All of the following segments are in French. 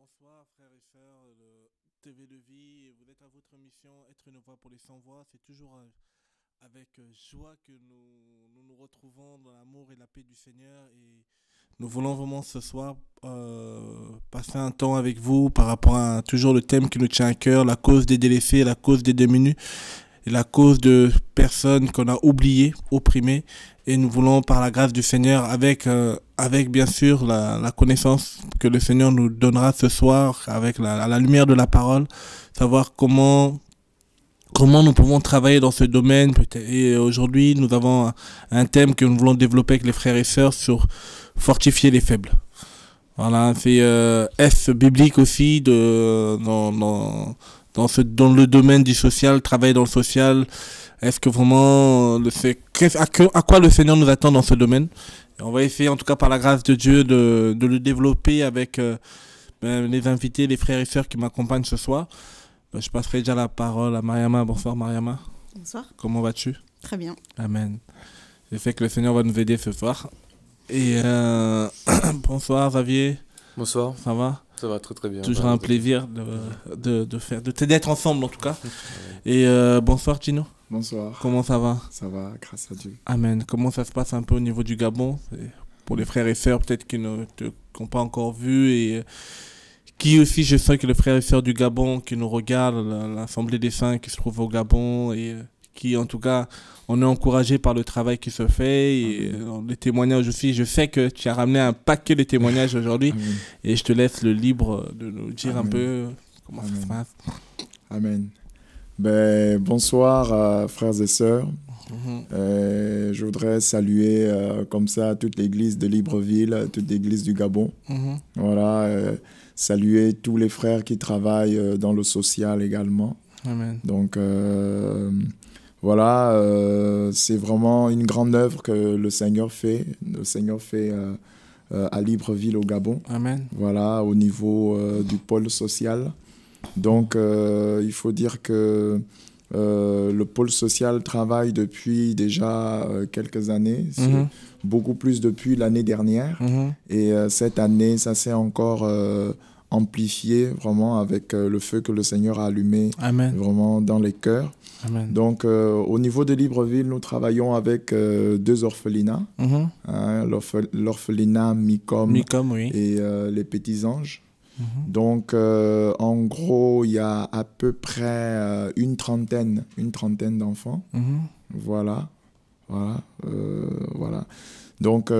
Bonsoir frères et sœurs de TV de Vie, vous êtes à votre mission Être une voix pour les sans-voix. C'est toujours avec joie que nous retrouvons dans l'amour et la paix du Seigneur. Et nous voulons vraiment ce soir passer un temps avec vous par rapport à toujours le thème qui nous tient à cœur, la cause des délaissés, la cause des démunis et la cause de personnes qu'on a oubliées, opprimées. Et nous voulons, par la grâce du Seigneur, avec bien sûr la connaissance que le Seigneur nous donnera ce soir, avec la lumière de la parole, savoir comment nous pouvons travailler dans ce domaine. Et aujourd'hui, nous avons un thème que nous voulons développer avec les frères et sœurs sur fortifier les faibles. Voilà, c'est est biblique aussi dans le domaine du social, travailler dans le social. Est-ce que vraiment, à quoi le Seigneur nous attend dans ce domaine? Et on va essayer, en tout cas par la grâce de Dieu, de le développer avec les invités, les frères et sœurs qui m'accompagnent ce soir. Je passerai déjà la parole à Mariama. Bonsoir Mariama. Bonsoir. Comment vas-tu? Très bien. Amen. Je sais que le Seigneur va nous aider ce soir. Et bonsoir Xavier. Bonsoir. Ça va? Ça va très très bien. Toujours un plaisir d'être ensemble en tout cas. Et bonsoir Tino. Bonsoir. Comment ça va? Ça va, grâce à Dieu. Amen. Comment ça se passe un peu au niveau du Gabon? Pour les frères et sœurs peut-être qui n'ont pas encore vu et qui aussi, je sais que les frères et sœurs du Gabon qui nous regardent, l'Assemblée des Saints qui se trouve au Gabon et qui en tout cas, on est encouragé par le travail qui se fait et les témoignages aussi. Je sais que tu as ramené un paquet de témoignages aujourd'hui et je te laisse le libre de nous dire un peu comment ça se passe. Amen. Bonsoir frères et sœurs. Je voudrais saluer comme ça toute l'église de Libreville, toute l'église du Gabon. Voilà, saluer tous les frères qui travaillent dans le social également. Amen. Donc voilà, c'est vraiment une grande œuvre que le Seigneur fait. Le Seigneur fait à Libreville au Gabon. Amen. Voilà, au niveau du pôle social. Donc, il faut dire que le pôle social travaille depuis déjà quelques années, beaucoup plus depuis l'année dernière. Et cette année, ça s'est encore amplifié vraiment avec le feu que le Seigneur a allumé. Amen. Vraiment dans les cœurs. Amen. Donc, au niveau de Libreville, nous travaillons avec deux orphelinats, l'orphelinat Micom oui. Et les Petits Anges. Donc, en gros, il y a à peu près une trentaine d'enfants. Voilà. Donc,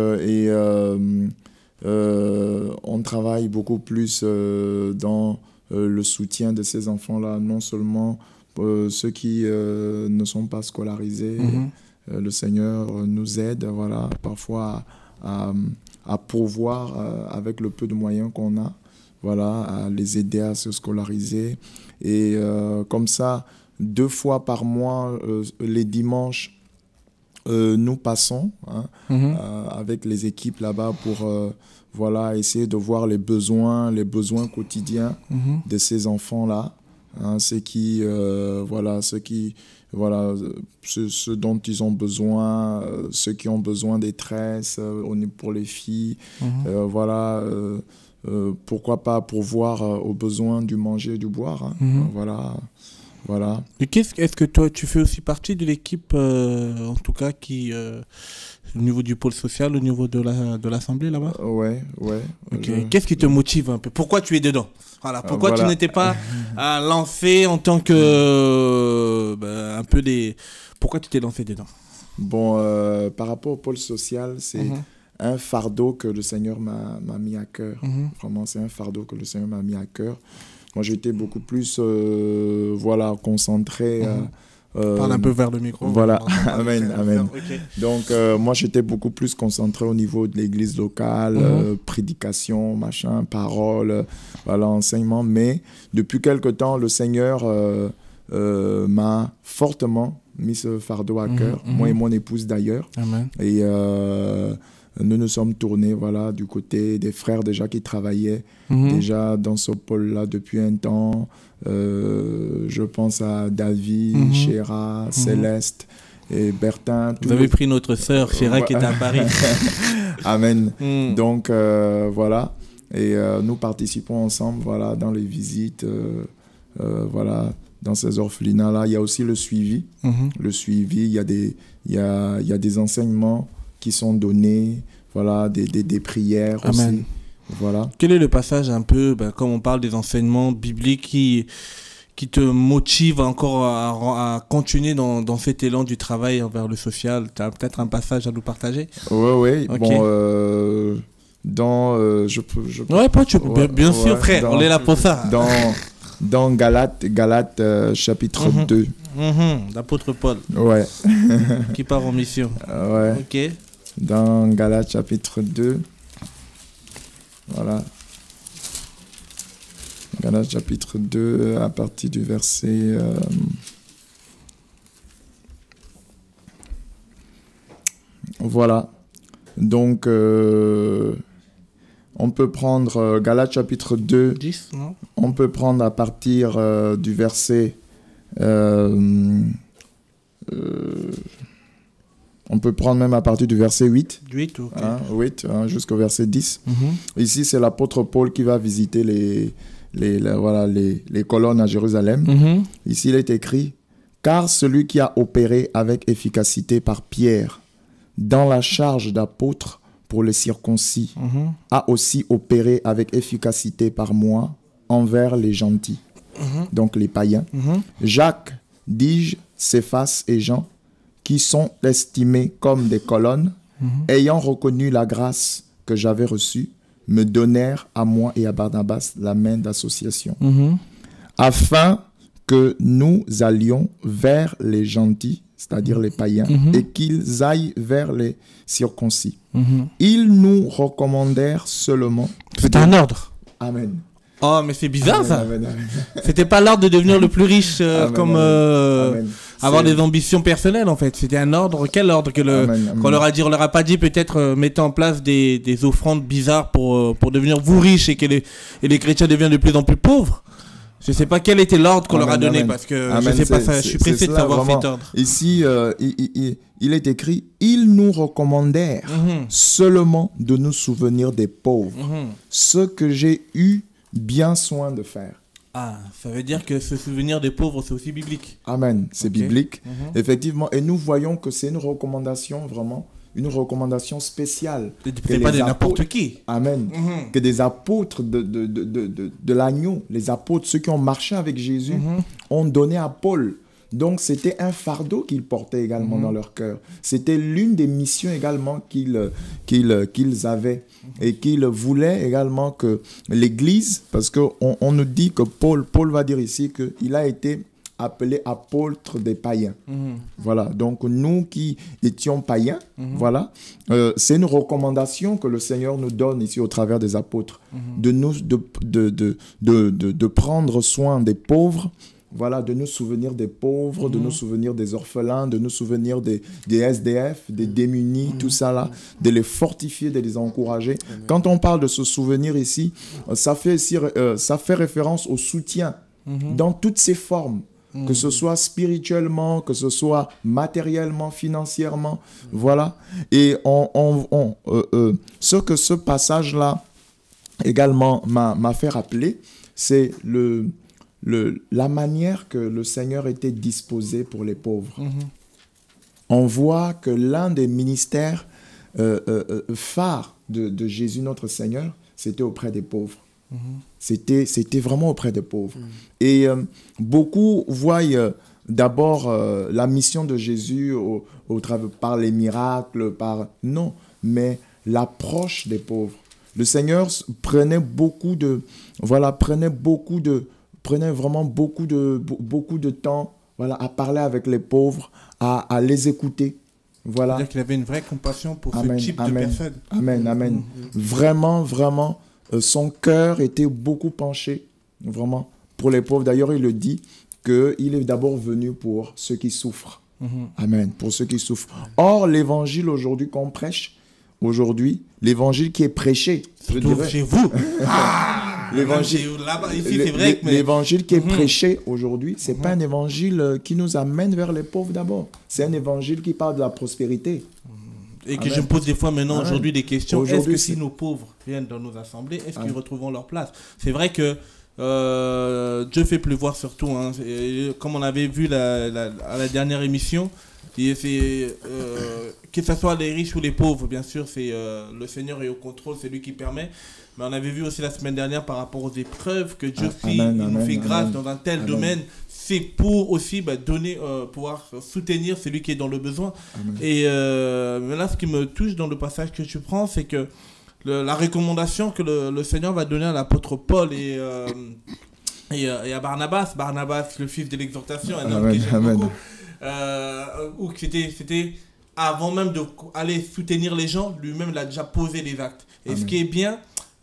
on travaille beaucoup plus dans le soutien de ces enfants-là, non seulement ceux qui ne sont pas scolarisés. Le Seigneur nous aide, voilà, parfois à pourvoir avec le peu de moyens qu'on a. Voilà, à les aider à se scolariser. Et comme ça, 2 fois par mois, les dimanches, nous passons avec les équipes là-bas pour voilà, essayer de voir les besoins quotidiens de ces enfants-là. Ce dont ils ont besoin, ceux qui ont besoin des tresses pour les filles. Voilà. Pourquoi pas pourvoir aux besoins du manger et du boire. Voilà. Et est-ce que toi, tu fais aussi partie de l'équipe, en tout cas, qui, au niveau du pôle social, au niveau de l'Assemblée là-bas? Ouais. Okay. Qu'est-ce qui te motive un peu? Pourquoi tu es dedans? Voilà. Pourquoi tu n'étais pas lancé en tant que Pourquoi tu t'es lancé dedans? Bon, par rapport au pôle social, c'est un fardeau que le Seigneur m'a mis à cœur. Vraiment, c'est un fardeau que le Seigneur m'a mis à cœur. Moi, j'étais beaucoup plus concentré. Parle un peu vers le micro. Voilà, amen. Okay. Donc, moi, j'étais beaucoup plus concentré au niveau de l'église locale, prédication, machin, parole, voilà, enseignement. Mais depuis quelque temps, le Seigneur m'a fortement mis ce fardeau à cœur, moi et mon épouse d'ailleurs. Et nous nous sommes tournés du côté des frères déjà qui travaillaient déjà dans ce pôle-là depuis un temps. Je pense à David, Chéra, Céleste et Bertin. Vous avez pris notre sœur Chéra qui est à Paris. Amen. Donc voilà. Et nous participons ensemble, voilà, dans les visites, voilà, dans ces orphelinats-là. Il y a aussi le suivi. Le suivi, il y a des enseignements qui sont donnés, voilà, des prières. Amen. Aussi. Voilà. Quel est le passage un peu, comme on parle des enseignements bibliques qui te motive encore à continuer dans cet élan du travail envers le social? Tu as peut-être un passage à nous partager? Oui. Okay. Bon, bien sûr, frère, on est là pour ça. Dans Galates chapitre 2. L'apôtre Paul. Ouais. Qui part en mission. Ouais. Ok. Dans Galates chapitre 2. Voilà. Galates chapitre 2, à partir du verset... Voilà. Donc, on peut prendre Galates chapitre 2. 10, non? On peut prendre à partir du verset... on peut prendre même à partir du verset 8. 8, ok. 8 jusqu'au verset 10. Ici, c'est l'apôtre Paul qui va visiter les colonnes à Jérusalem. Ici, il est écrit « Car celui qui a opéré avec efficacité par Pierre dans la charge d'apôtre pour les circoncis a aussi opéré avec efficacité par moi envers les gentils. » Donc les païens. Jacques, dis-je, Céphas et Jean, qui sont estimés comme des colonnes, ayant reconnu la grâce que j'avais reçue, me donnèrent à moi et à Barnabas la main d'association, afin que nous allions vers les gentils, c'est-à-dire les païens, et qu'ils aillent vers les circoncis. Ils nous recommandèrent seulement... C'est un ordre. Amen. Oh, mais c'est bizarre, ça. C'était pas l'ordre de devenir le plus riche, avoir des ambitions personnelles, en fait. C'était un ordre. Quel ordre qu'on leur a dit? On leur a pas dit peut-être mettez en place des offrandes bizarres pour devenir vous riches et que les chrétiens deviennent de plus en plus pauvres. Je sais pas quel était l'ordre qu'on leur a donné, parce que je sais pas ça. Je suis pressé de savoir cet ordre. Ici, il est écrit, ils nous recommandèrent seulement de nous souvenir des pauvres, ce que j'ai eu bien soin de faire. Ah, ça veut dire que se souvenir des pauvres, c'est aussi biblique. Amen, c'est biblique, effectivement. Et nous voyons que c'est une recommandation, vraiment, une recommandation spéciale. C'est pas de n'importe qui. Amen. Que des apôtres de l'agneau, les apôtres, ceux qui ont marché avec Jésus, ont donné à Paul. Donc, c'était un fardeau qu'ils portaient également dans leur cœur. C'était l'une des missions également qu'ils avaient et qu'ils voulaient également que l'Église, parce qu'on nous dit que Paul va dire ici qu'il a été appelé apôtre des païens. Voilà, donc nous qui étions païens, voilà, c'est une recommandation que le Seigneur nous donne ici au travers des apôtres, de prendre soin des pauvres. Voilà, de nous souvenir des pauvres, de nous souvenir des orphelins, de nous souvenir des SDF, des démunis, tout ça là, de les fortifier, de les encourager. Quand on parle de ce souvenir ici, ça fait référence au soutien dans toutes ses formes, que ce soit spirituellement, que ce soit matériellement, financièrement, voilà. Et ce que ce passage-là également m'a fait rappeler, c'est la manière que le Seigneur était disposé pour les pauvres. On voit que l'un des ministères phares de Jésus notre Seigneur, c'était auprès des pauvres. C'était vraiment auprès des pauvres. Et beaucoup voient d'abord la mission de Jésus par les miracles, non, mais l'approche des pauvres. Le Seigneur prenait vraiment beaucoup de temps, voilà, à parler avec les pauvres, à les écouter. Voilà. C'est-à-dire qu'il avait une vraie compassion pour ce type de personnes. Amen. Vraiment, vraiment, son cœur était beaucoup penché, vraiment, pour les pauvres. D'ailleurs, il le dit qu'il est d'abord venu pour ceux qui souffrent. Amen, pour ceux qui souffrent. Or, l'évangile aujourd'hui qu'on prêche, l'évangile qui est prêché, je dirais, chez vous. L'évangile qui est prêché aujourd'hui, ce n'est pas un évangile qui nous amène vers les pauvres d'abord. C'est un évangile qui parle de la prospérité. et que Amen. je me pose des fois maintenant Amen. aujourd'hui des questions. Est-ce Aujourd'hui, que si c'est- nos pauvres viennent dans nos assemblées, est-ce qu'ils Amen. retrouveront leur place? C'est vrai que Dieu fait pleuvoir surtout. Hein. Comme on avait vu à la dernière émission, que ce soit les riches ou les pauvres, bien sûr, c'est le Seigneur est au contrôle, c'est lui qui permet. Mais on avait vu aussi la semaine dernière par rapport aux épreuves que Dieu nous fait grâce dans un tel domaine. C'est pour aussi donner, pouvoir soutenir celui qui est dans le besoin. Amen. Et là, ce qui me touche dans le passage que tu prends, c'est que la recommandation que le Seigneur va donner à l'apôtre Paul et à Barnabas, le fils de l'exhortation, un homme que j'aime beaucoup, où c'était avant même d'aller soutenir les gens, lui-même il a déjà posé les actes. Et ce qui est bien,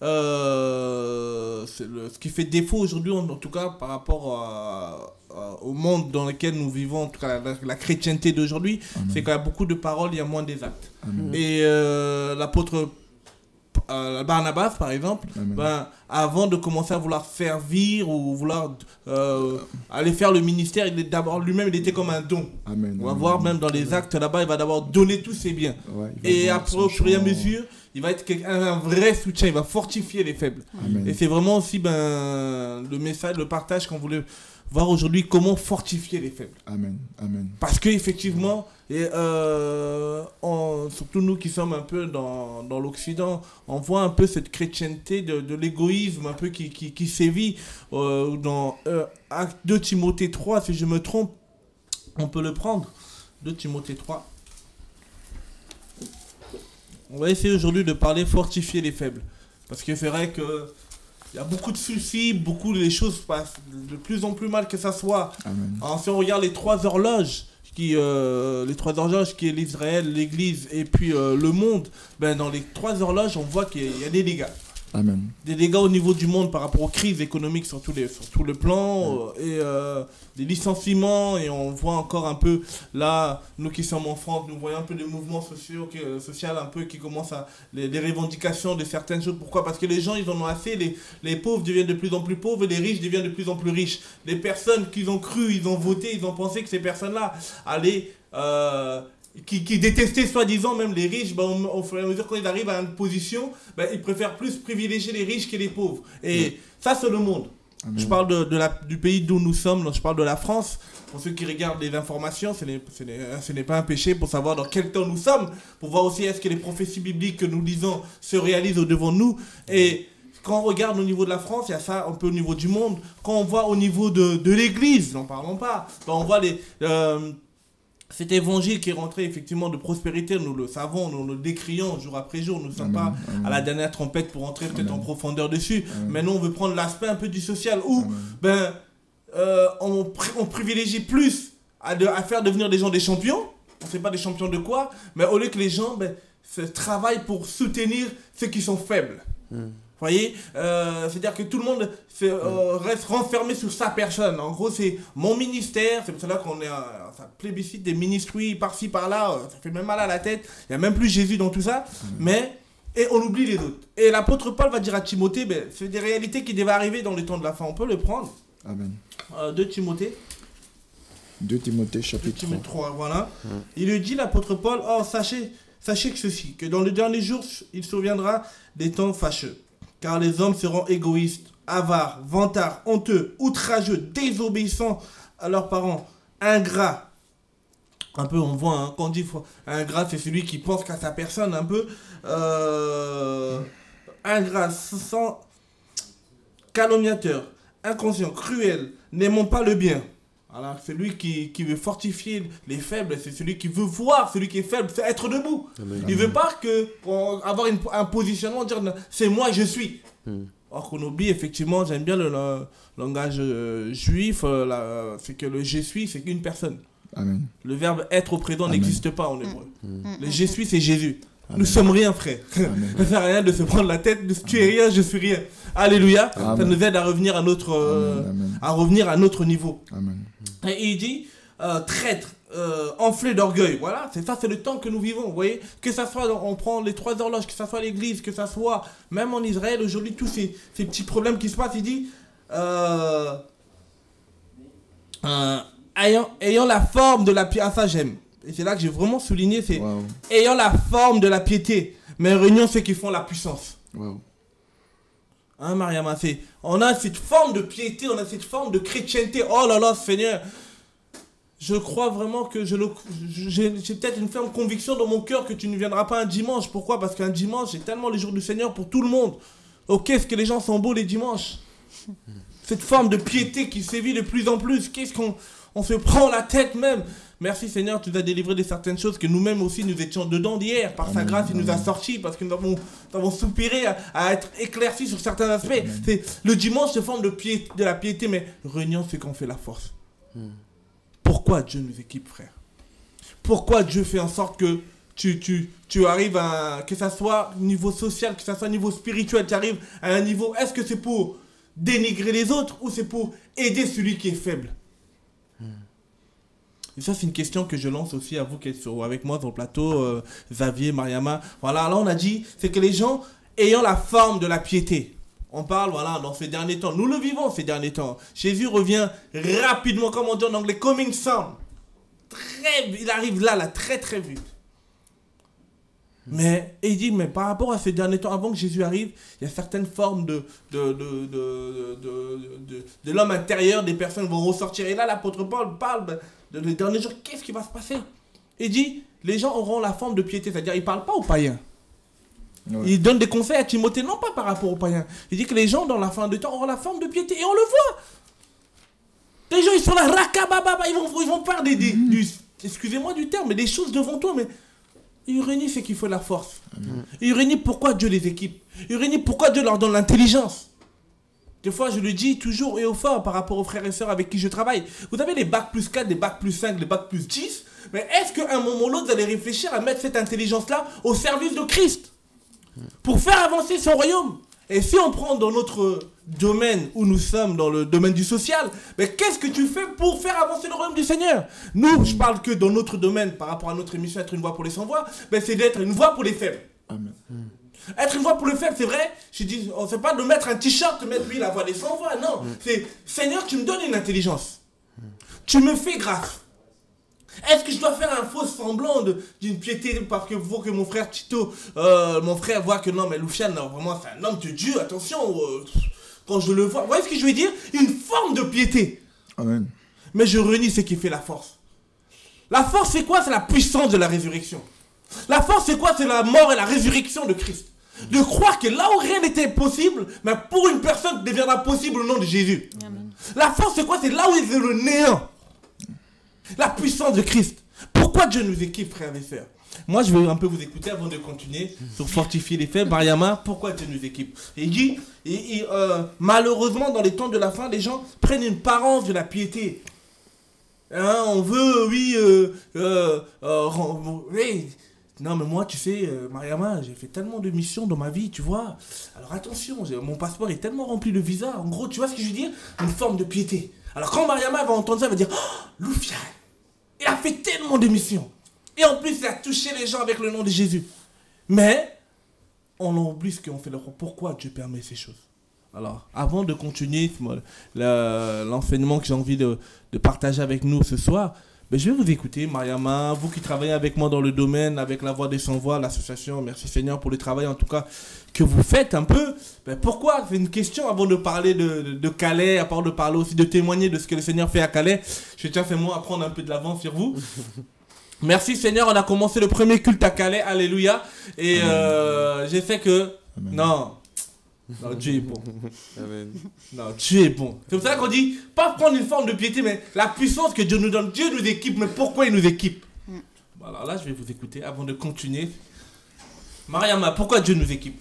ce qui fait défaut aujourd'hui, en tout cas par rapport au monde dans lequel nous vivons, en tout cas la chrétienté d'aujourd'hui, c'est qu'il y a beaucoup de paroles, il y a moins des actes. Amen. Et l'apôtre Barnabas, par exemple, avant de commencer à vouloir servir ou vouloir aller faire le ministère, d'abord lui-même il était comme un don. Amen. On va voir même dans les actes là-bas, il va d'abord donner tous ses biens. Ouais, et après, au fur et à mesure, il va être un vrai soutien, il va fortifier les faibles. Amen. Et c'est vraiment aussi le message, le partage qu'on voulait voir aujourd'hui, comment fortifier les faibles. Amen. Amen. Parce qu'effectivement, surtout nous qui sommes un peu dans l'Occident, on voit un peu cette chrétienté de l'égoïsme un peu qui sévit. Dans 2 Timothée 3, si je me trompe, on peut le prendre. 2 Timothée 3. On va essayer aujourd'hui de parler fortifier les faibles. Parce que c'est vrai que il y a beaucoup de soucis, les choses passent de plus en plus mal que ça soit. Alors, si on regarde les 3 horloges, qui est l'Israël, l'Église et puis le monde, dans les 3 horloges, on voit qu'il y a des dégâts. Amen. Des dégâts au niveau du monde par rapport aux crises économiques sur tout le plan, et des licenciements, et on voit encore un peu, là, nous qui sommes en France, nous voyons un peu des mouvements sociaux un peu qui commencent à, les revendications de certaines choses. Pourquoi? Parce que les gens, ils en ont assez, les pauvres deviennent de plus en plus pauvres, et les riches deviennent de plus en plus riches. Les personnes qu'ils ont cru, ils ont voté, ils ont pensé que ces personnes-là allaient... Qui détestaient soi-disant même les riches, au fur et à mesure quand ils arrivent à une position, ils préfèrent plus privilégier les riches que les pauvres. Et ça, c'est le monde. Amen. Je parle du pays d'où nous sommes, je parle de la France. Pour ceux qui regardent les informations, ce n'est pas un péché pour savoir dans quel temps nous sommes, pour voir aussi est-ce que les prophéties bibliques que nous lisons se réalisent au-devant de nous. Et quand on regarde au niveau de la France, il y a ça un peu au niveau du monde. Quand on voit au niveau de l'Église, n'en parlons pas, on voit cet évangile qui est rentré effectivement de prospérité, nous le savons, nous le décrions jour après jour, nous ne sommes pas à la dernière trompette pour entrer peut-être en profondeur dessus, mais nous on veut prendre l'aspect un peu du social où on privilégie plus à faire devenir des gens des champions, on ne sait pas des champions de quoi, mais au lieu que les gens travaillent pour soutenir ceux qui sont faibles. Vous voyez, c'est-à-dire que tout le monde reste renfermé sur sa personne. En gros, c'est mon ministère. C'est pour cela qu'on est ça plébiscite des ministries par-ci, par-là. Ça fait même mal à la tête. Il n'y a même plus Jésus dans tout ça. Et on oublie les autres. Et l'apôtre Paul va dire à Timothée, c'est des réalités qui devaient arriver dans les temps de la fin. On peut le prendre. Amen. 2 Timothée. 2 Timothée chapitre 3, voilà. Il lui dit, l'apôtre Paul, sachez que ceci, que dans le dernier jour, il surviendra des temps fâcheux. Car les hommes seront égoïstes, avares, vantards, honteux, outrageux, désobéissants à leurs parents, ingrats. Un peu, on voit, quand on dit ingrat, c'est celui qui pense qu'à sa personne, un peu. Ingrat, sans calomniateur, inconscient, cruel, n'aimant pas le bien. Alors, celui qui veut fortifier les faibles, c'est celui qui veut voir celui qui est faible, c'est être debout. Amen. Il ne veut pas avoir un positionnement, dire c'est moi, je suis. Or qu'on oublie, effectivement, j'aime bien le langage juif, c'est que le je suis, c'est qu'une personne. Amen. Le verbe être au présent n'existe pas en hébreu. Le je suis, c'est Jésus. Amen. Nous sommes rien, frère. Ça ne sert à rien de se prendre la tête, tu es rien, je suis rien. Alléluia. Amen. Ça nous aide à revenir à notre niveau. Amen. Et il dit, traître, enflé d'orgueil. Voilà, c'est le temps que nous vivons. Vous voyez, que ça soit, on prend les 3 horloges, que ça soit l'église, que ça soit même en Israël aujourd'hui, tous ces petits problèmes qui se passent. Il dit, ayant la forme de la pierre, ça j'aime. et c'est là que j'ai vraiment souligné, c'est ayant la forme de la piété, mais réunion ceux qui font la puissance. Hein, Mariama, on a cette forme de piété, on a cette forme de chrétienté. Oh là là, Seigneur, je crois vraiment que j'ai peut-être une ferme conviction dans mon cœur que tu ne viendras pas un dimanche. Pourquoi? Parce qu'un dimanche, c'est tellement le jour du Seigneur pour tout le monde. Oh, qu'est-ce que les gens sont beaux les dimanches. Cette forme de piété qui sévit de plus en plus. Qu'est-ce qu'on se prend la tête même. Merci Seigneur, tu nous as délivré de certaines choses que nous-mêmes aussi nous étions dedans d'hier. Par sa grâce, il nous a sortis parce que nous avons soupiré à être éclaircis sur certains aspects. C'est, le dimanche se forme de la piété, mais réunion, c'est qu'on fait la force. Pourquoi Dieu nous équipe, frère? Pourquoi Dieu fait en sorte que tu arrives à... Que ça soit niveau social, que ça soit niveau spirituel, tu arrives à un niveau... Est-ce que c'est pour dénigrer les autres ou c'est pour aider celui qui est faible? Et ça, c'est une question que je lance aussi à vous qui êtes avec moi sur le plateau, Xavier, Mariama. Voilà, là, on a dit, c'est que les gens ayant la forme de la piété. On parle, voilà, dans ces derniers temps. Nous le vivons ces derniers temps. Jésus revient rapidement, comme on dit en anglais, coming soon. Il arrive là, très, très vite. Mais, il dit, mais par rapport à ces derniers temps, avant que Jésus arrive, il y a certaines formes de l'homme intérieur, des personnes vont ressortir. Et là, l'apôtre Paul parle de les derniers jours, qu'est-ce qui va se passer? Il dit, les gens auront la forme de piété, c'est-à-dire, il ne parle pas aux païens. Il donne des conseils à Timothée, non pas par rapport aux païens. Il dit que les gens, dans la fin du temps, auront la forme de piété. Et on le voit. Les gens, ils sont là, rakababa, ils vont faire excusez-moi du terme, mais des choses devant toi, mais... Irénie, c'est qu'il faut la force. Irénie, pourquoi Dieu les équipe? Irénie, pourquoi Dieu leur donne l'intelligence? Des fois, je le dis toujours et au fort par rapport aux frères et sœurs avec qui je travaille. Vous avez les bacs plus 4, les bacs plus 5, les bacs plus 10. Mais est-ce qu'à un moment ou l'autre, vous allez réfléchir à mettre cette intelligence-là au service de Christ? Pour faire avancer son royaume? Et si on prend dans notre domaine où nous sommes, dans le domaine du social, mais qu'est-ce que tu fais pour faire avancer le royaume du Seigneur? Nous, je parle que dans notre domaine, par rapport à notre émission, être une voix pour les sans-voix, ben c'est d'être une voix pour les faibles. Amen. Être une voix pour les faibles, c'est vrai, je dis, on ne sait pas de mettre un t-shirt, de mettre lui la voix des sans-voix, non. C'est, Seigneur, tu me donnes une intelligence. Tu me fais grâce. Est-ce que je dois faire un faux semblant d'une piété parce que faut que mon frère Tito, mon frère voit que non, mais Lucian, vraiment, c'est un homme de Dieu, attention, quand je le vois. Vous voyez ce que je veux dire? Une forme de piété. Amen. Mais je renie ce qui fait la force. La force, c'est quoi? C'est la puissance de la résurrection. La force, c'est quoi? C'est la mort et la résurrection de Christ. De croire que là où rien n'était possible, mais pour une personne deviendra possible au nom de Jésus. Amen. La force, c'est quoi? C'est là où il est le néant. La puissance de Christ. Pourquoi Dieu nous équipe, frères et sœurs? Moi, je vais un peu vous écouter avant de continuer sur fortifier les faits. Mariama, pourquoi Dieu nous équipe? Et il dit, malheureusement, dans les temps de la fin, les gens prennent une apparence de la piété. Hein, on veut, oui, non, mais moi, tu sais, Mariama, j'ai fait tellement de missions dans ma vie, tu vois. Alors attention, mon passeport est tellement rempli de visas. En gros, tu vois ce que je veux dire? Une forme de piété. Alors quand Mariama va entendre ça, elle va dire, oh, Lufian, il a fait tellement de missions. Et en plus, il a touché les gens avec le nom de Jésus. Mais, on oublie ce qu'on fait. Pourquoi Dieu permet ces choses? Alors, avant de continuer l'enseignement que j'ai envie de partager avec nous ce soir, ben, je vais vous écouter, Mariama, vous qui travaillez avec moi dans le domaine, avec la Voix des Sans-Voix, l'association, merci Seigneur pour le travail en tout cas que vous faites un peu. Ben, pourquoi? C'est une question avant de parler de Calais, avant de parler aussi de témoigner de ce que le Seigneur fait à Calais. Je tiens seulement à prendre un peu de l'avance sur vous. Merci Seigneur, on a commencé le premier culte à Calais, alléluia. Et j'ai fait que... Amen. Non, Dieu est bon. Amen. Non, Dieu est bon. C'est pour ça qu'on dit, pas prendre une forme de piété, mais la puissance que Dieu nous donne. Dieu nous équipe, mais pourquoi il nous équipe? Bon, alors là, je vais vous écouter avant de continuer. Mariama, pourquoi Dieu nous équipe?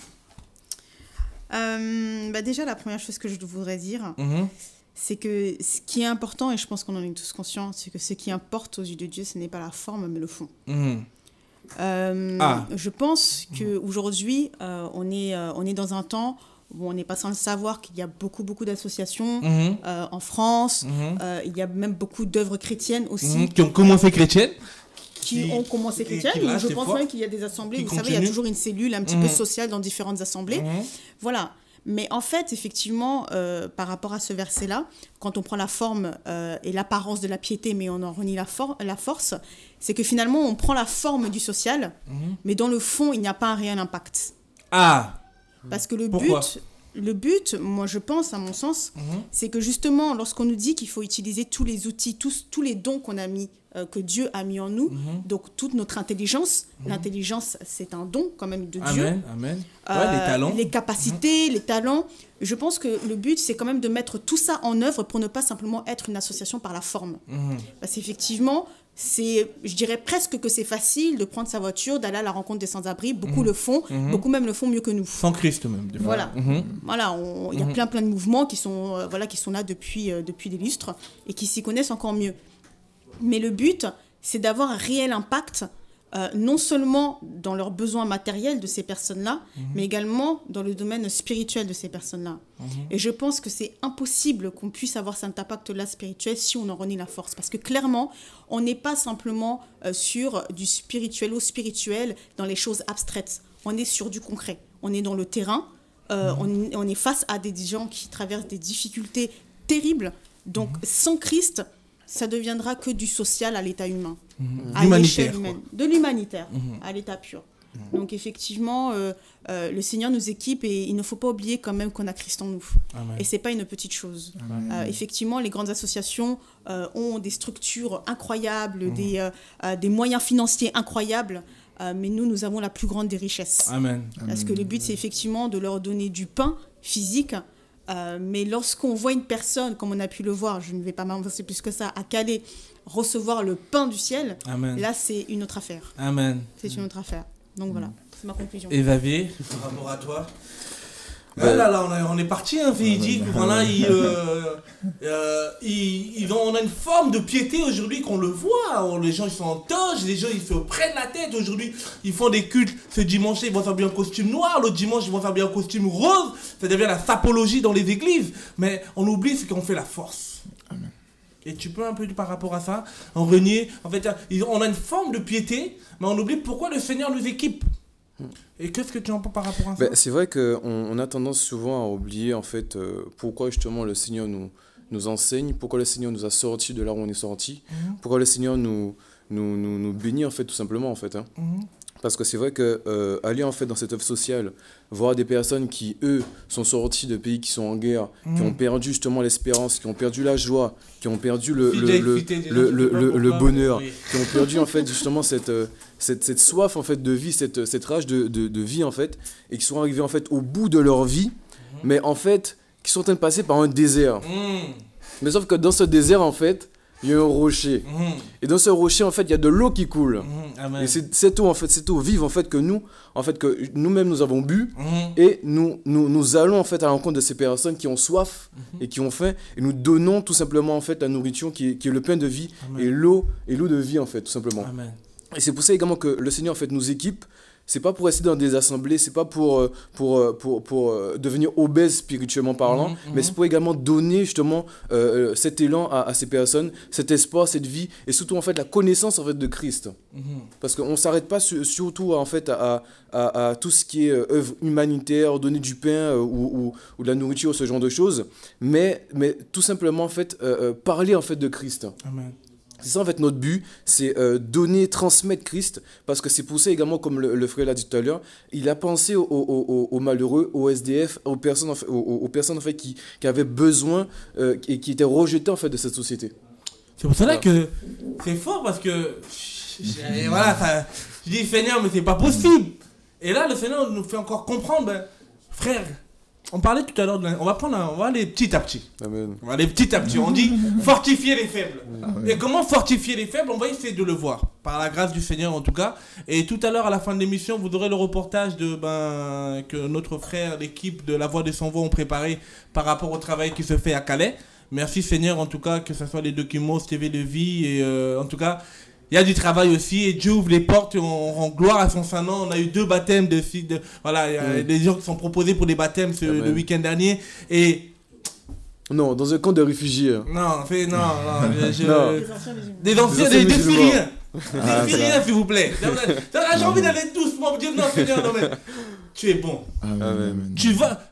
Déjà, la première chose que je voudrais dire, c'est que ce qui est important, et je pense qu'on en est tous conscients, c'est que ce qui importe aux yeux de Dieu, ce n'est pas la forme, mais le fond. Je pense qu'aujourd'hui, on est dans un temps où on n'est pas sans le savoir qu'il y a beaucoup d'associations en France. Il y a même beaucoup d'œuvres chrétiennes aussi. Qui ont commencé chrétiennes. Qui ont commencé chrétiennes. Je pense même qu'il y a des assemblées. Vous savez, il y a toujours une cellule un petit peu sociale dans différentes assemblées. Voilà. Mais en fait, effectivement, par rapport à ce verset-là, quand on prend la forme et l'apparence de la piété, mais on en renie la force, c'est que finalement, on prend la forme du social, mais dans le fond, il n'y a pas un réel impact. Ah! Parce que Pourquoi? le but, moi je pense, à mon sens, c'est que justement, lorsqu'on nous dit qu'il faut utiliser tous les outils, tous les dons qu'on a mis, que Dieu a mis en nous, donc toute notre intelligence, l'intelligence c'est un don quand même de Dieu. Amen. Ouais, les talents. Les capacités, les talents. Je pense que le but c'est quand même de mettre tout ça en œuvre pour ne pas simplement être une association par la forme. Parce qu'effectivement, je dirais presque que c'est facile de prendre sa voiture, d'aller à la rencontre des sans-abri. Beaucoup le font, beaucoup même le font mieux que nous. Sans Christ même. Des fois. Voilà, il y a plein de mouvements qui sont là depuis des lustres et qui s'y connaissent encore mieux. Mais le but, c'est d'avoir un réel impact, non seulement dans leurs besoins matériels de ces personnes-là, mais également dans le domaine spirituel de ces personnes-là. Et je pense que c'est impossible qu'on puisse avoir cet impact-là spirituel si on en renie la force. Parce que clairement, on n'est pas simplement sur du spirituel dans les choses abstraites. On est sur du concret. On est dans le terrain. On est face à des gens qui traversent des difficultés terribles. Donc, sans Christ, ça deviendra que du social à l'état humain. À L'humanitaire, l'échelle humaine. De l'humanitaire, à l'état pur. Donc effectivement, le Seigneur nous équipe et il ne faut pas oublier quand même qu'on a Christ en nous. Amen. Et ce n'est pas une petite chose. Effectivement, les grandes associations ont des structures incroyables, des moyens financiers incroyables, mais nous avons la plus grande des richesses. Amen. Parce que le but, c'est effectivement de leur donner du pain physique. Mais lorsqu'on voit une personne, comme on a pu le voir, je ne vais pas m'avancer plus que ça, à Calais, recevoir le pain du ciel, Amen. Là, c'est une autre affaire. Amen. C'est une autre affaire. Donc voilà, c'est ma conclusion. Et Xavier, par rapport à toi? Là, on est parti, hein, Féidi. Voilà, on a une forme de piété aujourd'hui qu'on le voit. Les gens, ils sont en toge, les gens, ils se prennent la tête. Aujourd'hui, ils font des cultes. Ce dimanche, ils vont s'habiller en costume noir. L'autre dimanche, ils vont s'habiller en costume rose. Ça devient la sapologie dans les églises. Mais on oublie ce qu'on fait la force. Amen. Et tu peux un peu par rapport à ça, en renier. En fait, on a une forme de piété, mais on oublie pourquoi le Seigneur nous équipe. Et qu'est-ce que tu en penses par rapport à ça? C'est vrai qu'on a tendance souvent à oublier en fait pourquoi justement le Seigneur nous enseigne, pourquoi le Seigneur nous a sortis de là où on est sorti, pourquoi le Seigneur nous bénit en fait tout simplement en fait. Parce que c'est vrai que aller en fait dans cette œuvre sociale, voir des personnes qui eux sont sortis de pays qui sont en guerre, qui ont perdu justement l'espérance, qui ont perdu la joie, qui ont perdu le bonheur, qui ont perdu en fait justement cette soif en fait de vie, cette rage de vie en fait, et qui sont arrivés en fait au bout de leur vie, mais en fait qui sont en train de passer par un désert. Mais sauf que dans ce désert en fait, il y a un rocher. Et dans ce rocher, en fait, il y a de l'eau qui coule. Et c'est cette eau, en fait, cette eau vive, en fait, que nous-mêmes, nous avons bu. Et nous allons, en fait, à la rencontre de ces personnes qui ont soif et qui ont faim. Et nous donnons, tout simplement, en fait, la nourriture qui est le pain de vie. Et l'eau de vie, en fait, tout simplement. Amen. Et c'est pour ça également que le Seigneur, en fait, nous équipe. C'est pas pour rester dans des assemblées, c'est pas pour devenir obèse spirituellement parlant, mais c'est pour également donner justement cet élan à ces personnes, cet espoir, cette vie, et surtout en fait la connaissance en fait de Christ. Parce qu'on s'arrête pas surtout en fait à tout ce qui est œuvre humanitaire, donner du pain ou de la nourriture, ce genre de choses, mais tout simplement en fait parler en fait de Christ. Amen. C'est ça en fait notre but, c'est donner, transmettre Christ, parce que c'est pour ça également, comme le frère l'a dit tout à l'heure, il a pensé aux malheureux, aux SDF, aux personnes en fait qui avaient besoin et qui étaient rejetées en fait de cette société. C'est pour ça que c'est fort, parce que voilà, je dis Seigneur, mais c'est pas possible. Et là le Seigneur nous fait encore comprendre, frère. On parlait tout à l'heure, on va aller petit à petit. Amen. On va aller petit à petit. On dit fortifier les faibles. Et comment fortifier les faibles? On va essayer de le voir. Par la grâce du Seigneur en tout cas. Et tout à l'heure, à la fin de l'émission, vous aurez le reportage que notre frère, l'équipe de La Voix des Sans Voix ont préparé par rapport au travail qui se fait à Calais. Merci Seigneur en tout cas, que ce soit les documents, TV de vie. Et en tout cas, il y a du travail aussi, et Dieu ouvre les portes, on rend gloire à son Saint-Nom. On a eu 2 baptêmes voilà, il y a des gens qui sont proposés pour des baptêmes le week-end dernier. Et non, dans un camp de réfugiés. Non. Des anciens Syriens. Des Syriens, s'il vous plaît. J'ai envie d'aller doucement pour dire non, Seigneur, non, mais tu es bon. Amen. Tu vas.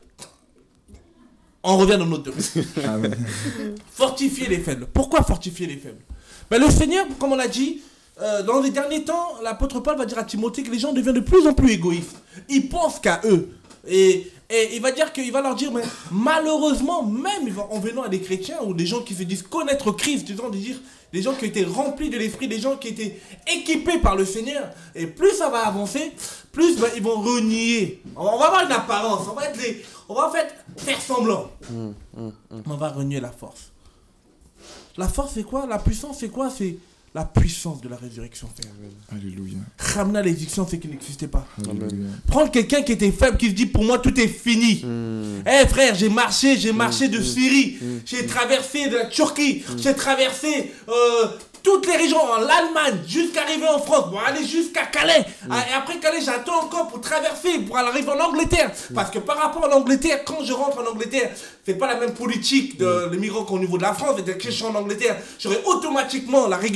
On revient dans notre domaine. Fortifier les faibles. Pourquoi fortifier les faibles? Le Seigneur, comme on l'a dit, dans les derniers temps, l'apôtre Paul va dire à Timothée que les gens deviennent de plus en plus égoïstes. Ils pensent qu'à eux. Et il va dire qu'il va leur dire, mais malheureusement, même en venant à des chrétiens ou des gens qui se disent connaître Christ, des gens qui étaient remplis de l'esprit, des gens qui étaient équipés par le Seigneur, et plus ça va avancer, plus ils vont renier. On va avoir une apparence, on va en fait faire semblant. On va renier la force. La force c'est quoi? La puissance c'est quoi? C'est la puissance de la résurrection, frère. Alléluia. Ramener à l'existence ce qui n'existait pas. Alléluia. Prendre quelqu'un qui était faible, qui se dit pour moi tout est fini. Frère, j'ai marché de Syrie, j'ai traversé de la Turquie, j'ai traversé toutes les régions, en l'Allemagne, jusqu'à arriver en France, pour aller jusqu'à Calais. Et après Calais, j'attends encore pour traverser, pour arriver en Angleterre. Parce que par rapport à l'Angleterre, quand je rentre en Angleterre, c'est pas la même politique de migrants qu'au niveau de la France. C'est-à-dire que je suis en Angleterre, j'aurai automatiquement la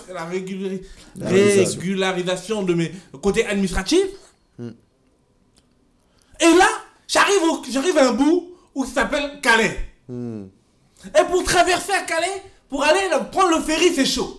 régularisation de mes côtés administratifs. Et là, j'arrive à un bout où ça s'appelle Calais. Et pour traverser à Calais, pour aller prendre le ferry, c'est chaud.